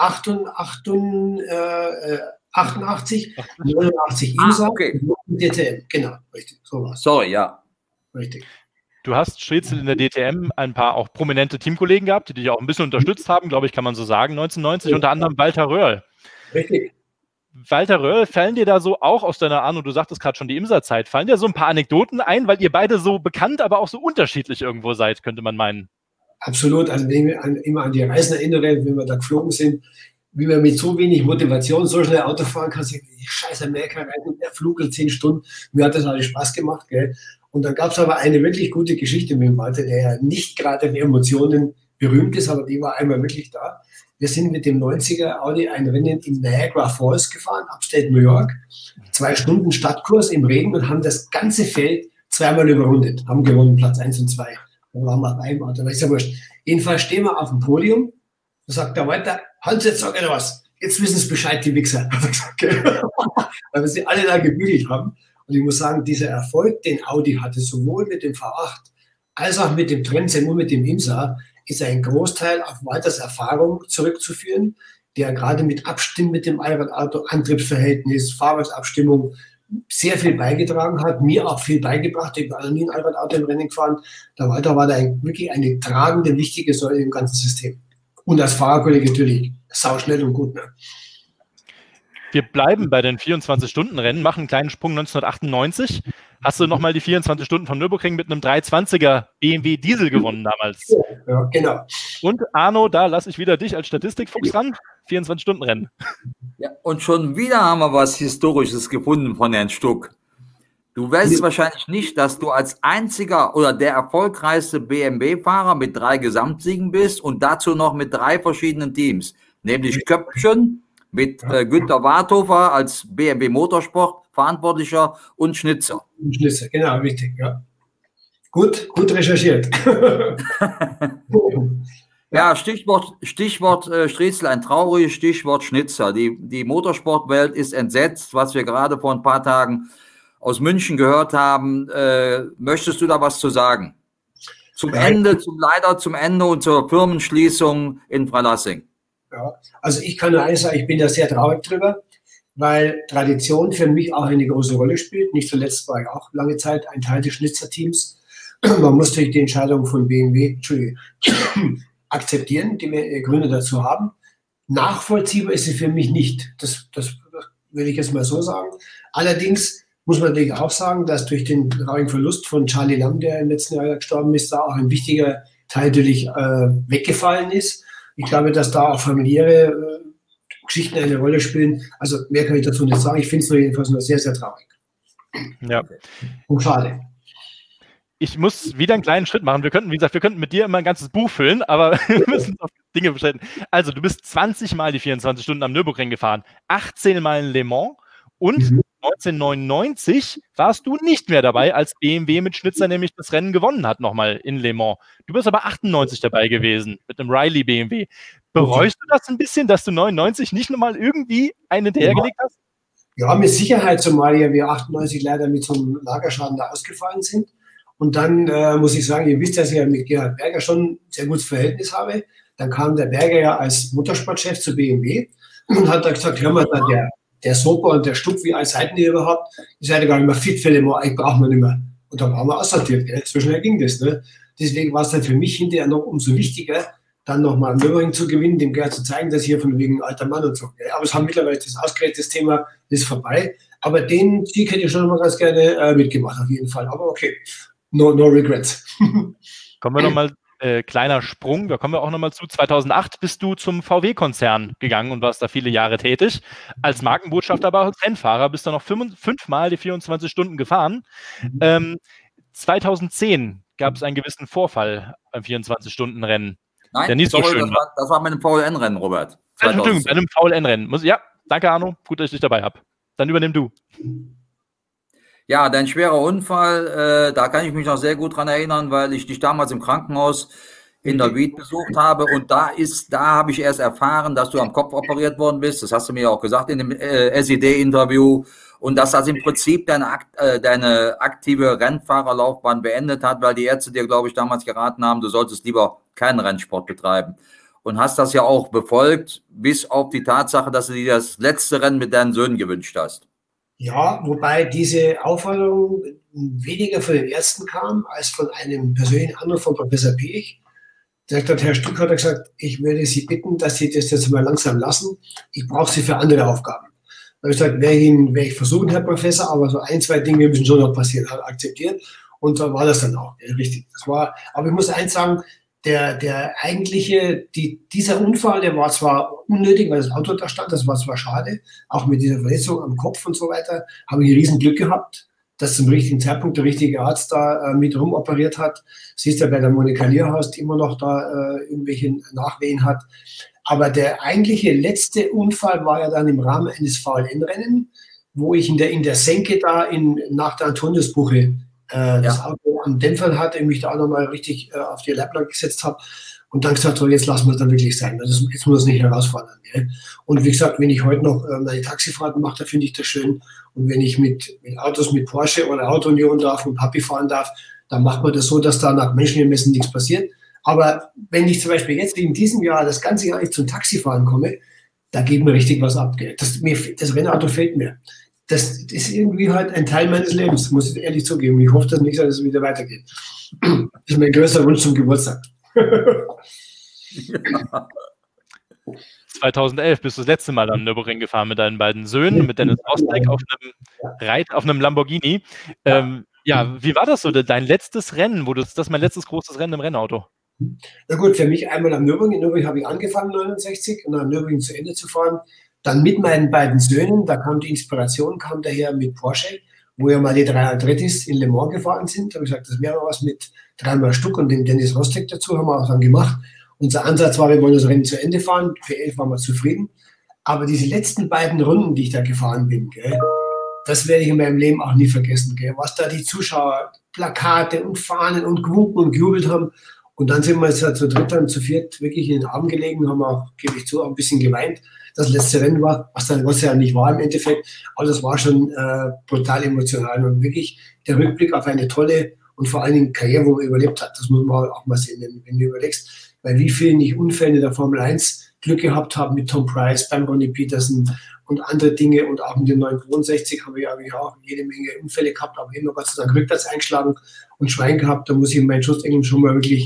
88, 89 IMSA, okay. DTM, genau, richtig, so war's. Sorry, ja. Richtig. Du hast Strelzel in der DTM ein paar auch prominente Teamkollegen gehabt, die dich auch ein bisschen unterstützt haben, glaube ich, kann man so sagen, 1990, unter anderem Walter Röhrl. Richtig. Walter Röhrl, fallen dir da so auch aus deiner Ahnung, du sagtest gerade schon die Imsa-Zeit, fallen dir so ein paar Anekdoten ein, weil ihr beide so bekannt, aber auch so unterschiedlich irgendwo seid, könnte man meinen? Absolut. Also wenn ich mich immer an die Reisen erinnere, wenn wir da geflogen sind, wie man mit so wenig Motivation so schnell Auto fahren kann, sagt, scheiß Amerika, der Flug 10 Stunden, mir hat das alles Spaß gemacht. Gell? Und dann gab es aber eine wirklich gute Geschichte mit dem Walter, der ja nicht gerade für Emotionen berühmt ist, aber die war einmal wirklich da. Wir sind mit dem 90er Audi ein Rennen in Niagara Falls gefahren, Upstate New York, 2 Stunden Stadtkurs im Regen und haben das ganze Feld zweimal überrundet, haben gewonnen, Platz 1 und 2. Dann waren wir auf einem Auto, das ist ja wurscht. Jedenfalls stehen wir auf dem Podium, da sagt der Walter, halt jetzt, sag ich was, jetzt wissen sie Bescheid, die Wichser. Weil wir sie alle da gebügelt haben. Und ich muss sagen, dieser Erfolg, den Audi hatte, sowohl mit dem V8 als auch mit dem Trendset und mit dem Imsa, ist ein Großteil auf Walters Erfahrung zurückzuführen, der gerade mit Abstimmen mit dem Allradauto, Antriebsverhältnis, Fahrwerksabstimmung sehr viel beigetragen hat, mir auch viel beigebracht. Ich war noch nie ein Allradauto im Rennen gefahren. Der Walter war da wirklich eine tragende, wichtige Säule im ganzen System. Und als Fahrerkollege natürlich sauschnell und gut. Ne? Wir bleiben bei den 24-Stunden-Rennen, machen einen kleinen Sprung 1998. Hast du nochmal die 24 Stunden von Nürburgring mit einem 320er BMW Diesel gewonnen damals? Ja, genau. Und Arno, da lasse ich wieder dich als Statistikfuchs ran. 24-Stunden-Rennen. Ja, und schon wieder haben wir was Historisches gefunden von Herrn Stuck. Du weißt wahrscheinlich nicht, dass du als einziger oder der erfolgreichste BMW-Fahrer mit 3 Gesamtsiegen bist und dazu noch mit 3 verschiedenen Teams, nämlich Köpfchen mit Günter Warthofer als BMW Motorsport Verantwortlicher und Schnitzer. Schnitzer, genau, richtig, ja. Gut recherchiert. Ja, Stichwort Strelzel, ein trauriges Stichwort Schnitzer. Die Motorsportwelt ist entsetzt, was wir gerade vor ein paar Tagen aus München gehört haben. Möchtest du da was zu sagen? Leider zum Ende und zur Firmenschließung in Freilassing. Ja, also ich kann nur eines sagen, ich bin da sehr traurig drüber, weil Tradition für mich auch eine große Rolle spielt. Nicht zuletzt war ich auch lange Zeit ein Teil des Schnitzerteams. Man muss durch die Entscheidung von BMW akzeptieren, die wir Gründe dazu haben. Nachvollziehbar ist sie für mich nicht. Das will ich jetzt mal so sagen. Allerdings muss man natürlich auch sagen, dass durch den traurigen Verlust von Charlie Lam, der im letzten Jahr gestorben ist, da auch ein wichtiger Teil natürlich weggefallen ist. Ich glaube, dass da auch familiäre Geschichten eine Rolle spielen. Also mehr kann ich dazu nicht sagen. Ich finde es nur jedenfalls nur sehr, sehr traurig. Ja. Und schade. Ich muss wieder einen kleinen Schritt machen. Wir könnten mit dir immer ein ganzes Buch füllen, aber wir müssen uns auf Dinge beschränken. Also, du bist 20 Mal die 24 Stunden am Nürburgring gefahren, 18 Mal in Le Mans und 1999 warst du nicht mehr dabei, als BMW mit Schnitzer nämlich das Rennen gewonnen hat, nochmal in Le Mans. Du bist aber 98 dabei gewesen, mit einem Riley BMW. Bereust du das ein bisschen, dass du 99 nicht nochmal irgendwie einen hinterhergelegt hast? Ja, mit Sicherheit, zumal ja wir 98 leider mit so einem Lagerschaden da ausgefallen sind. Und dann muss ich sagen, ihr wisst, dass ich ja mit Gerhard Berger schon ein sehr gutes Verhältnis habe. Dann kam der Berger ja als Motorsportchef zu BMW und hat da gesagt, hör mal, der Soper und der Stuck, wie alt seid ihr überhaupt? Ihr seid ja gar nicht mehr fit für Le Mans, ich brauche man nicht mehr. Und dann waren wir aussortiert, gell? So schnell ging das. Ne? Deswegen war es dann für mich hinterher noch umso wichtiger, dann nochmal am Nürburgring zu gewinnen, dem Gerhard zu zeigen, dass hier von wegen alter Mann und so. Gell? Aber es haben mittlerweile das ausgeredet, das Thema ist vorbei. Aber den Sieg hätte ich schon mal ganz gerne mitgemacht, auf jeden Fall. Aber okay. No regrets. Kommen wir nochmal, kleiner Sprung, da kommen wir auch nochmal zu. 2008 bist du zum VW-Konzern gegangen und warst da viele Jahre tätig. Als Markenbotschafter, aber als Rennfahrer bist du noch 5 Mal die 24 Stunden gefahren. 2010 gab es einen gewissen Vorfall beim 24-Stunden-Rennen. Nein, der nicht so schön war. Das war bei einem VLN-Rennen, Robert. Entschuldigung, bei einem VLN-Rennen. Ja, danke Arno, gut, dass ich dich dabei habe. Dann übernimm du. Ja, dein schwerer Unfall, da kann ich mich noch sehr gut dran erinnern, weil ich dich damals im Krankenhaus in der Wied besucht habe und da habe ich erst erfahren, dass du am Kopf operiert worden bist. Das hast du mir ja auch gesagt in dem SED-Interview und dass das im Prinzip deine aktive Rennfahrerlaufbahn beendet hat, weil die Ärzte dir, glaube ich, damals geraten haben, du solltest lieber keinen Rennsport betreiben. Und hast das ja auch befolgt, bis auf die Tatsache, dass du dir das letzte Rennen mit deinen Söhnen gewünscht hast. Ja, wobei diese Aufforderung weniger von den Ärzten kam, als von einem persönlichen Anruf von Professor Piech. Der hat, Herr Stück hat gesagt, ich würde Sie bitten, dass Sie das jetzt mal langsam lassen. Ich brauche Sie für andere Aufgaben. Da habe ich gesagt, werde ich versuchen, Herr Professor, aber so ein, zwei Dinge müssen schon noch passieren. Hat akzeptiert. Und so war das dann auch. Ja, richtig. Aber ich muss eins sagen, der eigentliche, dieser Unfall, der war zwar unnötig, weil das Auto da stand, das war zwar schade, auch mit dieser Verletzung am Kopf und so weiter, habe ich ein Riesenglück gehabt, dass zum richtigen Zeitpunkt der richtige Arzt da mit rumoperiert hat. Siehst du bei der Monika Lierhaus, die immer noch da irgendwelche Nachwehen hat. Aber der eigentliche letzte Unfall war ja dann im Rahmen eines VLN-Rennen, wo ich in der Senke da nach der Antoniusbuche das Auto am Dämpfern hatte, mich da auch nochmal richtig auf die Leitplanke gesetzt habe und dann gesagt, so, jetzt lassen wir es dann wirklich sein. Jetzt muss es nicht herausfordern. Gell? Und wie gesagt, wenn ich heute noch meine Taxifahrten mache, da finde ich das schön. Und wenn ich mit Autos, mit Porsche oder Auto-Union darf und Papi fahren darf, dann macht man das so, dass da nach Menschenmessen nichts passiert. Aber wenn ich zum Beispiel jetzt in diesem Jahr das ganze Jahr nicht zum Taxifahren komme, da geht mir richtig was ab. Gell? Das Rennauto fehlt mir. Das ist irgendwie halt ein Teil meines Lebens, muss ich ehrlich zugeben. Ich hoffe, dass nächstes Jahr das wieder weitergeht. Das ist mein größter Wunsch zum Geburtstag. 2011 bist du das letzte Mal am Nürburgring gefahren mit deinen beiden Söhnen, mit Dennis Rostek auf einem Lamborghini. Ja, wie war das so, dein letztes Rennen? Das ist mein letztes großes Rennen im Rennauto. Na gut, für mich einmal am Nürburgring. In Nürburgring habe ich angefangen, 69, und am Nürburgring zu Ende zu fahren. Dann mit meinen beiden Söhnen, da kam die Inspiration, kam daher mit Porsche, wo ja mal die 3 Andrettis in Le Mans gefahren sind. Da habe ich gesagt, das wäre was mit 3 Stück und dem Dennis Rostek dazu, haben wir auch dann gemacht. Unser Ansatz war, wir wollen das Rennen zu Ende fahren. Für 11 waren wir zufrieden. Aber diese letzten beiden Runden, die ich da gefahren bin, gell, das werde ich in meinem Leben auch nie vergessen. Gell, was da die Zuschauer, Plakate und Fahnen und gewunken und gejubelt haben. Und dann sind wir jetzt zu dritt, dann zu viert wirklich in den Arm gelegen, haben auch, gebe ich zu, auch ein bisschen geweint. Das letzte Rennen war, was dann Gott sei Dank nicht war im Endeffekt, aber das war schon brutal emotional und wirklich der Rückblick auf eine tolle und vor allen Dingen Karriere, wo man überlebt hat. Das muss man auch mal sehen, wenn du überlegst, bei wie vielen ich Unfälle in der Formel 1 Glück gehabt habe mit Tom Price, beim Ronnie Peterson und andere Dinge, und auch mit dem 962 habe ich auch jede Menge Unfälle gehabt, aber immer Gott sei Dank rückwärts eingeschlagen und Schwein gehabt. Da muss ich meinen Schutzengeln schon mal wirklich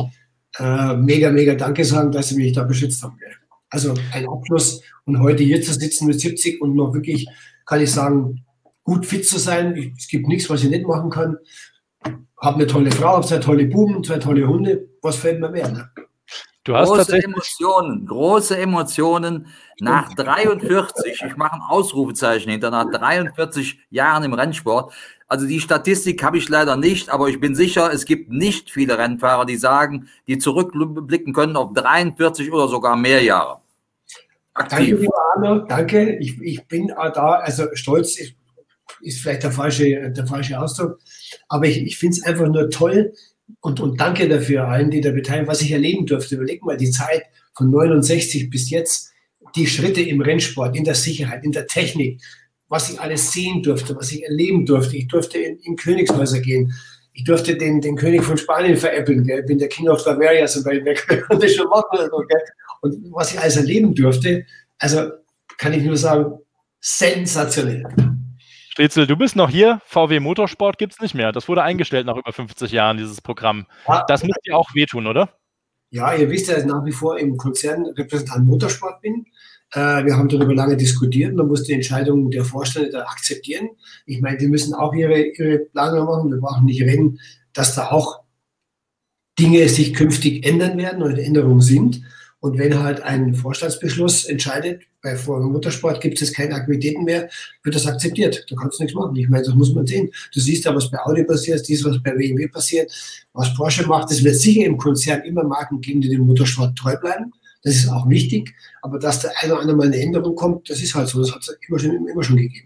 mega Danke sagen, dass sie mich da beschützt haben. Gell. Also ein Abschluss, und heute hier zu sitzen mit 70 und noch wirklich, kann ich sagen, gut fit zu sein. Es gibt nichts, was ich nicht machen kann. Habe eine tolle Frau, habe 2 tolle Buben, 2 tolle Hunde. Was fällt mir mehr? Ne? Du hast große Emotionen nach 43, ich mache ein Ausrufezeichen hinter, nach 43 Jahren im Rennsport. Also die Statistik habe ich leider nicht, aber ich bin sicher, es gibt nicht viele Rennfahrer, die zurückblicken können auf 43 oder sogar mehr Jahre. Aktiv. Danke, lieber Arno, danke. Ich bin da, also stolz ist vielleicht der falsche Ausdruck, aber ich finde es einfach nur toll, und danke dafür allen, die da beteiligen, was ich erleben durfte. Überleg mal die Zeit von 69 bis jetzt, die Schritte im Rennsport, in der Sicherheit, in der Technik, was ich alles sehen durfte, was ich erleben durfte. Ich durfte in Königshäuser gehen. Ich durfte den König von Spanien veräppeln. Gell? Ich bin der King of Bavaria, zum Beispiel. Wer konnte schon machen? Gell? Und was ich alles erleben durfte, also kann ich nur sagen, sensationell. Strelzel, du bist noch hier, VW Motorsport gibt es nicht mehr. Das wurde eingestellt nach über 50 Jahren, dieses Programm. Ja. Das muss dir auch wehtun, oder? Ja, ihr wisst ja, dass ich nach wie vor im Konzern Repräsentant Motorsport bin. Wir haben darüber lange diskutiert, man muss die Entscheidungen der Vorstände da akzeptieren. Ich meine, die müssen auch ihre Planung machen. Wir brauchen nicht reden, dass da auch Dinge sich künftig ändern werden oder Änderungen sind. Und wenn halt ein Vorstandsbeschluss entscheidet, bei VW Motorsport gibt es keine Aktivitäten mehr, wird das akzeptiert. Da kannst du nichts machen. Ich meine, das muss man sehen. Du siehst ja, was bei Audi passiert, dies, was bei BMW passiert, was Porsche macht. Es wird sicher im Konzern immer Marken geben, die dem Motorsport treu bleiben. Das ist auch wichtig. Aber dass da eine oder andere mal eine Änderung kommt, das ist halt so. Das hat es immer schon gegeben.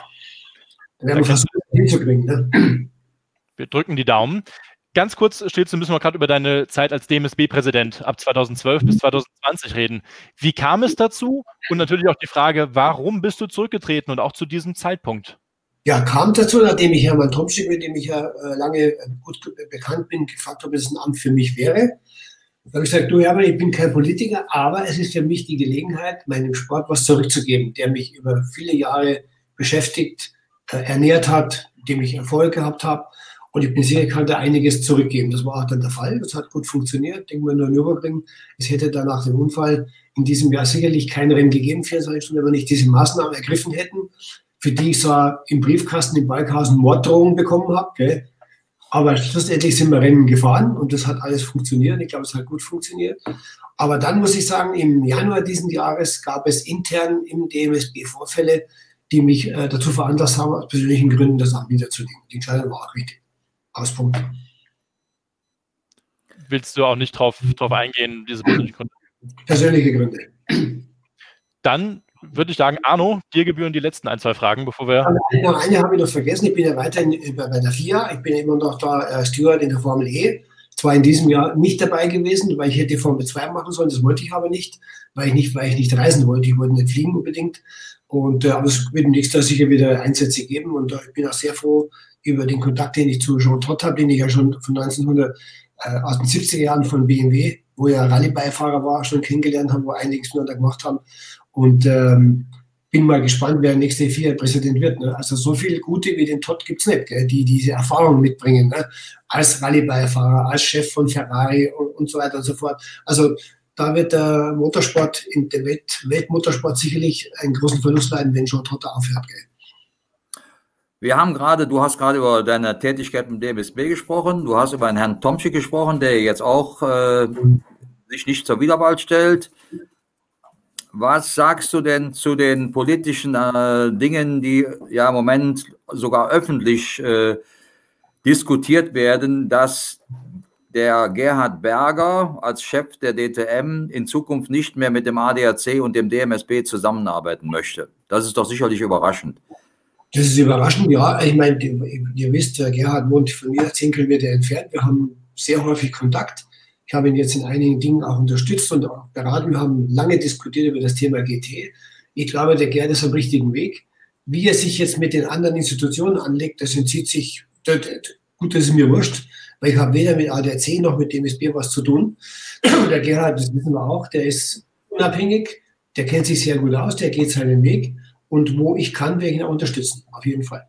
Da werden wir versuchen, hinzukriegen. Ne? Wir drücken die Daumen. Ganz kurz, Strelzel, müssen wir gerade über deine Zeit als DMSB-Präsident ab 2012 bis 2020 reden. Wie kam es dazu? Und natürlich auch die Frage, warum bist du zurückgetreten und auch zu diesem Zeitpunkt? Ja, kam dazu, nachdem ich Hermann Tomczyk, mit dem ich ja lange gut bekannt bin, gefragt habe, ob es ein Amt für mich wäre. Da habe ich gesagt, du Hermann, ich bin kein Politiker, aber es ist für mich die Gelegenheit, meinem Sport was zurückzugeben, der mich über viele Jahre beschäftigt, ernährt hat, mit dem ich Erfolg gehabt habe. Und ich bin sicher, ich kann da einiges zurückgeben. Das war auch dann der Fall. Das hat gut funktioniert. Denken wir nur an Nürburgring. Es hätte dann nach dem Unfall in diesem Jahr sicherlich kein Rennen gegeben, 24 Stunden, wenn wir nicht diese Maßnahmen ergriffen hätten, für die ich zwar im Briefkasten in Balkhausen Morddrohungen bekommen habe, gell? Aber schlussendlich sind wir Rennen gefahren und das hat alles funktioniert. Ich glaube, es hat gut funktioniert. Aber dann muss ich sagen, im Januar diesen Jahres gab es intern im DMSB Vorfälle, die mich dazu veranlasst haben, aus persönlichen Gründen das Amt niederzulegen. Die Entscheidung war auch richtig. Auspunkt. Willst du auch nicht drauf eingehen, diese persönlichen Gründe? Persönliche Gründe. Dann würde ich sagen, Arno, dir gebühren die letzten 1, 2 Fragen, bevor wir... Eine habe ich noch vergessen. Ich bin ja weiterhin bei der FIA. Ich bin immer noch da Steward in der Formel E. Zwar in diesem Jahr nicht dabei gewesen, weil ich hätte die Formel 2 machen sollen. Das wollte ich aber nicht, weil ich nicht reisen wollte. Ich wollte nicht fliegen unbedingt. Aber es wird im nächsten Jahr sicher wieder Einsätze geben. Und ich bin auch sehr froh über den Kontakt, den ich zu Jean Todt habe, den ich ja schon von aus den 70er Jahren von BMW, wo er Rallye-Beifahrer war, schon kennengelernt habe, wo einiges miteinander gemacht haben. Und bin mal gespannt, wer der nächste FIA-Präsident wird. Ne? Also so viele Gute wie den Todt gibt es nicht, gell? Die diese Erfahrung mitbringen, ne? Als Rallye-Beifahrer, als Chef von Ferrari und so weiter und so fort. Also da wird der Motorsport, der Weltmotorsport sicherlich einen großen Verlust leiden, wenn Jean Todt aufhört. Gell? Du hast gerade über deine Tätigkeit im DMSB gesprochen. Du hast über einen Herrn Tomczyk gesprochen, der jetzt auch sich nicht zur Wiederwahl stellt. Was sagst du denn zu den politischen Dingen, die ja im Moment sogar öffentlich diskutiert werden, dass der Gerhard Berger als Chef der DTM in Zukunft nicht mehr mit dem ADAC und dem DMSB zusammenarbeiten möchte? Das ist doch sicherlich überraschend. Das ist überraschend, ja. Ich meine, ihr wisst, Gerhard wohnt von mir 10 Kilometer entfernt. Wir haben sehr häufig Kontakt. Ich habe ihn jetzt in einigen Dingen auch unterstützt und auch beraten. Wir haben lange diskutiert über das Thema GT. Ich glaube, der Gerhard ist am richtigen Weg. Wie er sich jetzt mit den anderen Institutionen anlegt, das entzieht sich, gut, das ist mir wurscht, weil ich habe weder mit ADAC noch mit DMSB was zu tun. Der Gerhard, das wissen wir auch, der ist unabhängig, der kennt sich sehr gut aus, der geht seinen Weg. Und wo ich kann, werde ich ihn auch unterstützen, auf jeden Fall.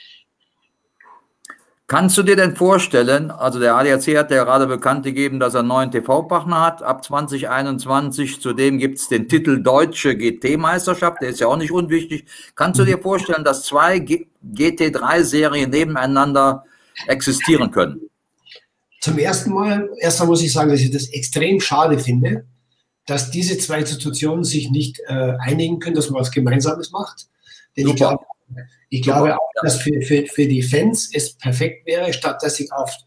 Kannst du dir denn vorstellen, also der ADAC hat ja gerade bekannt gegeben, dass er einen neuen TV-Partner hat, ab 2021, zudem gibt es den Titel Deutsche GT-Meisterschaft, der ist ja auch nicht unwichtig. Kannst du dir vorstellen, dass 2 GT3-Serien nebeneinander existieren können? Zum ersten Mal muss ich sagen, dass ich das extrem schade finde, dass diese 2 Institutionen sich nicht einigen können, dass man was Gemeinsames macht. Denn ich glaube auch, dass für die Fans es perfekt wäre, statt dass ich auf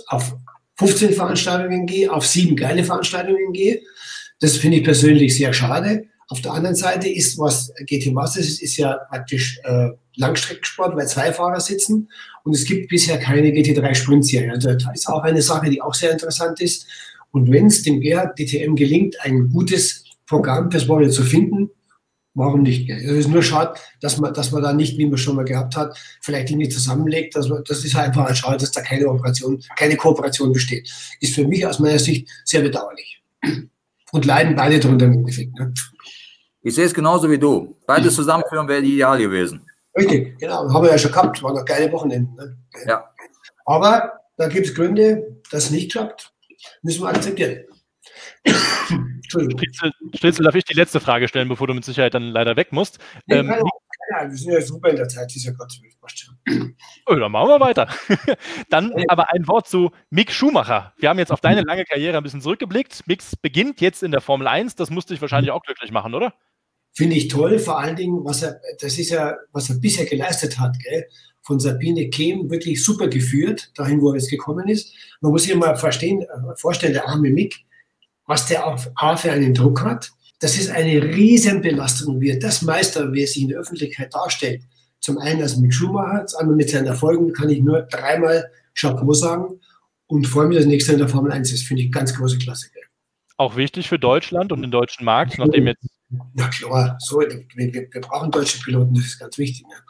15 Veranstaltungen gehe, auf 7 geile Veranstaltungen gehe. Das finde ich persönlich sehr schade. Auf der anderen Seite ist, was GT Masters ist ja praktisch Langstreckensport, weil 2 Fahrer sitzen und es gibt bisher keine GT3 Sprintserie. Also das ist auch eine Sache, die auch sehr interessant ist. Und wenn es dem Gerhard DTM gelingt, ein gutes Programm fürs Wochenende zu finden, warum nicht? Es ist nur schade, dass man da nicht, wie man schon mal gehabt hat, vielleicht Dinge zusammenlegt. Das ist einfach schade, dass da keine Kooperation besteht. Ist für mich aus meiner Sicht sehr bedauerlich. Und leiden beide darunter im Endeffekt. Ne? Ich sehe es genauso wie du. Beides zusammenführen wäre ideal gewesen. Richtig, genau. Haben wir ja schon gehabt. Waren noch geile Wochenenden. Ne? Ja. Aber da gibt es Gründe, dass es nicht klappt. Müssen wir akzeptieren. Entschuldigung. Stritzel, darf ich die letzte Frage stellen, bevor du mit Sicherheit dann leider weg musst? Nee, wir sind ja super in der Zeit, dieser Gott. Dann machen wir weiter. Dann aber ein Wort zu Mick Schumacher. Wir haben jetzt auf deine lange Karriere ein bisschen zurückgeblickt. Mick beginnt jetzt in der Formel 1. Das musste dich wahrscheinlich auch glücklich machen, oder? Finde ich toll, vor allen Dingen, was er bisher geleistet hat, gell? Von Sabine Kehm wirklich super geführt, dahin, wo er jetzt gekommen ist. Man muss sich mal vorstellen, der arme Mick, was der auf A für einen Druck hat. Das ist eine Riesenbelastung, wie er das meistert, wie er sich in der Öffentlichkeit darstellt. Zum einen als Mick Schumacher, zum anderen mit seinen Erfolgen kann ich nur 3-mal Chapeau sagen und freue mich, dass nächstes Jahr in der Formel 1 ist. Finde ich ganz große Klasse. Gell? Auch wichtig für Deutschland und den deutschen Markt, nachdem jetzt... Na klar, so, wir brauchen deutsche Piloten, das ist ganz wichtig. Ne?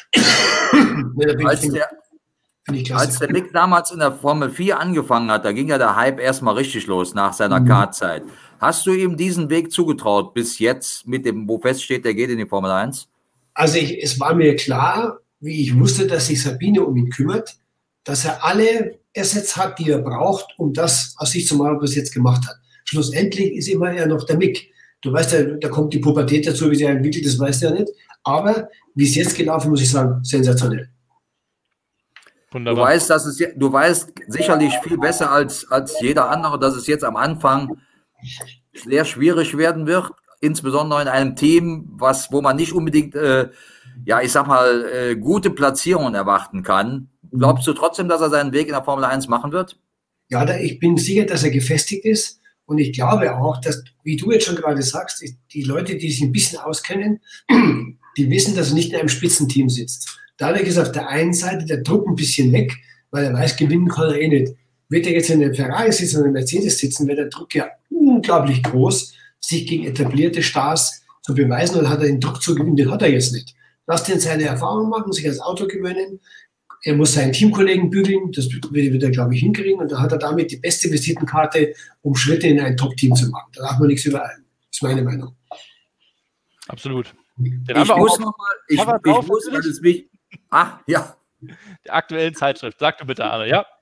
Als der Mick damals in der Formel 4 angefangen hat, da ging ja der Hype erstmal richtig los nach seiner Kartzeit. Hast du ihm diesen Weg zugetraut bis jetzt, mit dem, wo feststeht, der geht in die Formel 1? Also es war mir klar, wie ich wusste, dass sich Sabine um ihn kümmert, dass er alle Assets hat, die er braucht, um das aus sich zu machen, was er jetzt gemacht hat. Schlussendlich ist immer er noch der Mick. Du weißt ja, da kommt die Pubertät dazu, wie sie entwickelt, das weißt du ja nicht. Aber wie es jetzt gelaufen, muss ich sagen, sensationell. Wunderbar. Du weißt sicherlich viel besser als jeder andere, dass es jetzt am Anfang sehr schwierig werden wird, insbesondere in einem Team, wo man nicht unbedingt, ich sag mal, gute Platzierungen erwarten kann. Glaubst du trotzdem, dass er seinen Weg in der Formel 1 machen wird? Ja, ich bin sicher, dass er gefestigt ist. Und ich glaube auch, dass, wie du jetzt schon gerade sagst, die Leute, die sich ein bisschen auskennen, die wissen, dass er nicht in einem Spitzenteam sitzt. Dadurch ist auf der einen Seite der Druck ein bisschen weg, weil er weiß, gewinnen kann er eh nicht. Wird er jetzt in der Ferrari sitzen oder in der Mercedes sitzen, wird der Druck ja unglaublich groß, sich gegen etablierte Stars zu beweisen, und hat er den Druck zu gewinnen, den hat er jetzt nicht. Lass den seine Erfahrung machen, sich ans Auto gewöhnen. Er muss seinen Teamkollegen bügeln, das wird er, glaube ich, hinkriegen. Und da hat er damit die beste Visitenkarte, um Schritte in ein Top-Team zu machen. Da darf man nichts übereilen. Das ist meine Meinung. Absolut. Die aktuellen Zeitschrift. Sag du bitte, Arne, ja?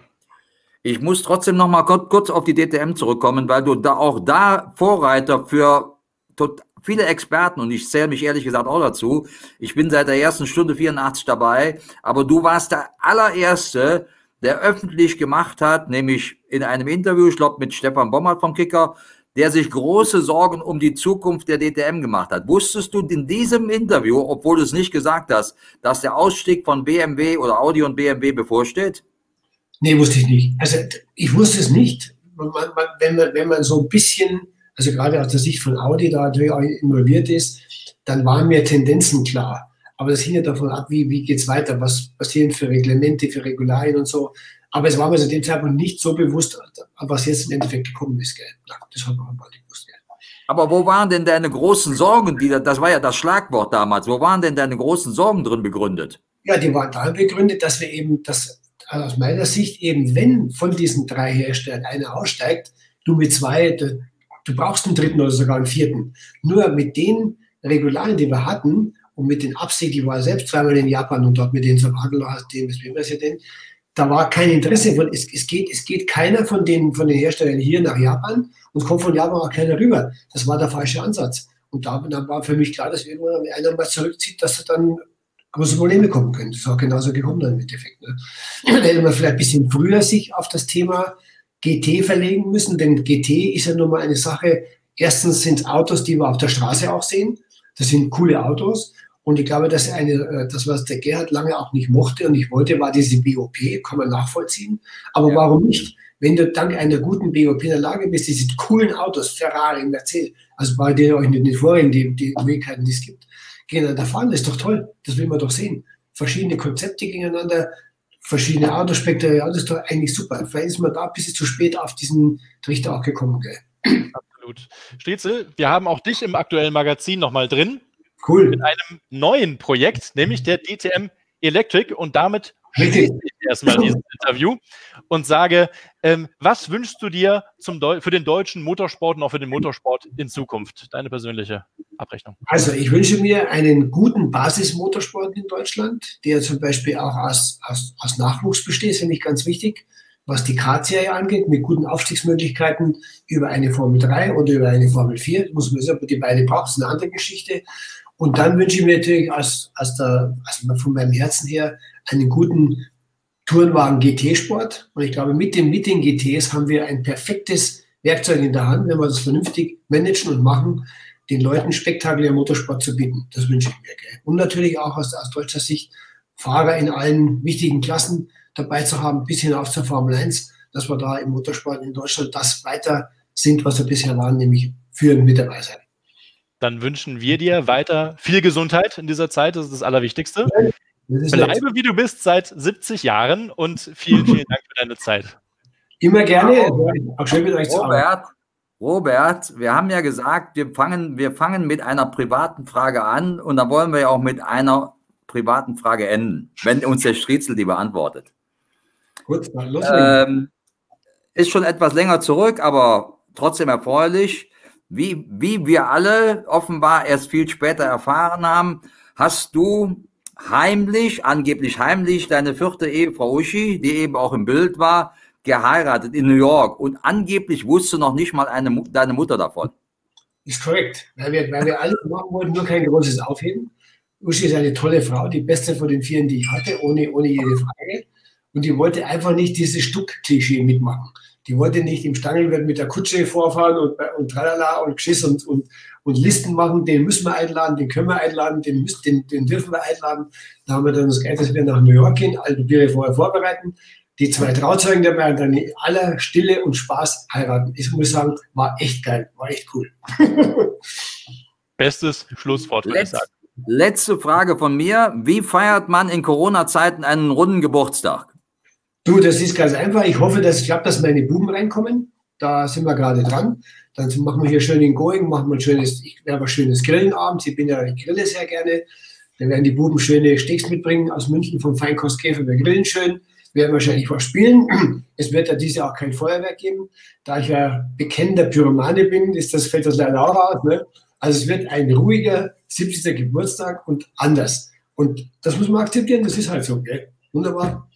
Ich muss trotzdem noch mal kurz auf die DTM zurückkommen, weil du da Vorreiter für viele Experten, und ich zähle mich ehrlich gesagt auch dazu, ich bin seit der ersten Stunde 84 dabei, aber du warst der allererste, der öffentlich gemacht hat, nämlich in einem Interview, ich glaube mit Stefan Bommert vom Kicker, der sich große Sorgen um die Zukunft der DTM gemacht hat. Wusstest du in diesem Interview, obwohl du es nicht gesagt hast, dass der Ausstieg von BMW oder Audi und BMW bevorsteht? Nee, wusste ich nicht. Also ich wusste es nicht. Wenn man so ein bisschen, also gerade aus der Sicht von Audi da natürlich auch involviert ist, dann waren mir Tendenzen klar. Aber das hing ja davon ab, wie geht es weiter, was passieren für Reglemente, für Regularien und so. Aber es war mir zu dem Zeitpunkt nicht so bewusst, was jetzt im Endeffekt gekommen ist. Gell? Das hat man aber nicht gewusst. Gell? Aber wo waren denn deine großen Sorgen? Das war ja das Schlagwort damals. Wo waren denn deine großen Sorgen drin begründet? Ja, die waren darin begründet, dass wir eben, aus meiner Sicht eben, wenn von diesen 3 Herstellern einer aussteigt, du mit 2, du brauchst einen dritten oder sogar einen vierten. Nur mit den Regularien, die wir hatten, und mit den Absichten, ich war selbst zweimal in Japan und dort mit den DMSB-Präsidenten, da war kein Interesse. Es geht keiner von den Herstellern hier nach Japan und kommt von Japan auch keiner rüber. Das war der falsche Ansatz. Und dann war für mich klar, dass irgendwann einer mal zurückzieht, dass dann große Probleme kommen können. Das ist auch genauso gekommen dann im Endeffekt. Ne? Hätte man vielleicht ein bisschen früher sich auf das Thema GT verlegen müssen, denn GT ist ja nun mal eine Sache. Erstens sind es Autos, die wir auf der Straße auch sehen. Das sind coole Autos. Und ich glaube, dass das, was der Gerhard lange auch nicht mochte und nicht wollte, war diese BOP, kann man nachvollziehen. Aber warum nicht? Wenn du dank einer guten BOP in der Lage bist, diese coolen Autos, Ferrari, Mercedes, also bei der euch in den Vorhin die Möglichkeiten, die es gibt, gegeneinander fahren, das ist doch toll. Das will man doch sehen. Verschiedene Konzepte gegeneinander, verschiedene Autospektre, ja, das ist doch eigentlich super. Vielleicht ist man da ein bisschen zu spät auf diesen Trichter auch gekommen. Gell? Absolut. Striezel, wir haben auch dich im aktuellen Magazin nochmal drin. Cool. Mit einem neuen Projekt, nämlich der DTM Electric, und damit schließe ich erstmal dieses Interview und sage, was wünschst du dir für den deutschen Motorsport und auch für den Motorsport in Zukunft? Deine persönliche Abrechnung. Also ich wünsche mir einen guten Basismotorsport in Deutschland, der zum Beispiel auch aus Nachwuchs besteht, finde ich ganz wichtig, was die Kart-Serie angeht, mit guten Aufstiegsmöglichkeiten über eine Formel 3 oder über eine Formel 4. Muss man sagen, die beide braucht, ist eine andere Geschichte. Und dann wünsche ich mir natürlich von meinem Herzen her einen guten Tourenwagen GT-Sport. Und ich glaube, mit den GTs haben wir ein perfektes Werkzeug in der Hand, wenn wir das vernünftig managen und machen, den Leuten spektakulären Motorsport zu bieten. Das wünsche ich mir. Gell? Und natürlich auch aus deutscher Sicht Fahrer in allen wichtigen Klassen dabei zu haben, bis hinauf zur Formel 1, dass wir da im Motorsport in Deutschland das weiter sind, was wir bisher waren, nämlich führend mit dabei sein. Dann wünschen wir dir weiter viel Gesundheit in dieser Zeit, das ist das Allerwichtigste. Bleibe wie du bist seit 70 Jahren und vielen, vielen Dank für deine Zeit. Immer gerne. Auch schön mit euch zu arbeiten. Robert, wir haben ja gesagt, wir fangen mit einer privaten Frage an und dann wollen wir ja auch mit einer privaten Frage enden, wenn uns der Striezel die beantwortet. Gut, dann los. Ist schon etwas länger zurück, aber trotzdem erfreulich. Wie wir alle offenbar erst viel später erfahren haben, hast du heimlich, angeblich heimlich, deine 4. Ehefrau Uschi, die eben auch im Bild war, geheiratet in New York. Und angeblich wusste noch nicht mal deine Mutter davon. Ist korrekt, weil wir alle machen wollten, nur kein großes Aufheben. Uschi ist eine tolle Frau, die beste von den 4, die ich hatte, ohne jede Frage. Und die wollte einfach nicht dieses Stuck-Klischee mitmachen. Die wollte nicht im Stangelwirt mit der Kutsche vorfahren und tralala und Geschiss und Listen machen. Den müssen wir einladen, den können wir einladen, den dürfen wir einladen. Da haben wir dann das Geld, dass wir nach New York gehen, alle Papiere vorher vorbereiten. Die 2 Trauzeugen dabei und dann in aller Stille und Spaß heiraten. Ich muss sagen, war echt geil, war echt cool. Bestes Schlusswort, würde ich sagen. Letzte Frage von mir. Wie feiert man in Corona-Zeiten einen runden Geburtstag? Du, das ist ganz einfach. Ich hoffe, dass es klappt, dass meine Buben reinkommen. Da sind wir gerade dran. Dann machen wir hier schön in Going, machen wir ich werde ein schönes Grillen abends. Ich grille sehr gerne. Dann werden die Buben schöne Steaks mitbringen aus München vom Feinkostkäfer. Wir grillen schön. Wir werden wahrscheinlich was spielen. Es wird ja dieses Jahr auch kein Feuerwerk geben. Da ich ja bekennender Pyromane bin, fällt das leider auch raus. Ne? Also es wird ein ruhiger 70. Geburtstag und anders. Und das muss man akzeptieren, das ist halt so. Gell? Wunderbar.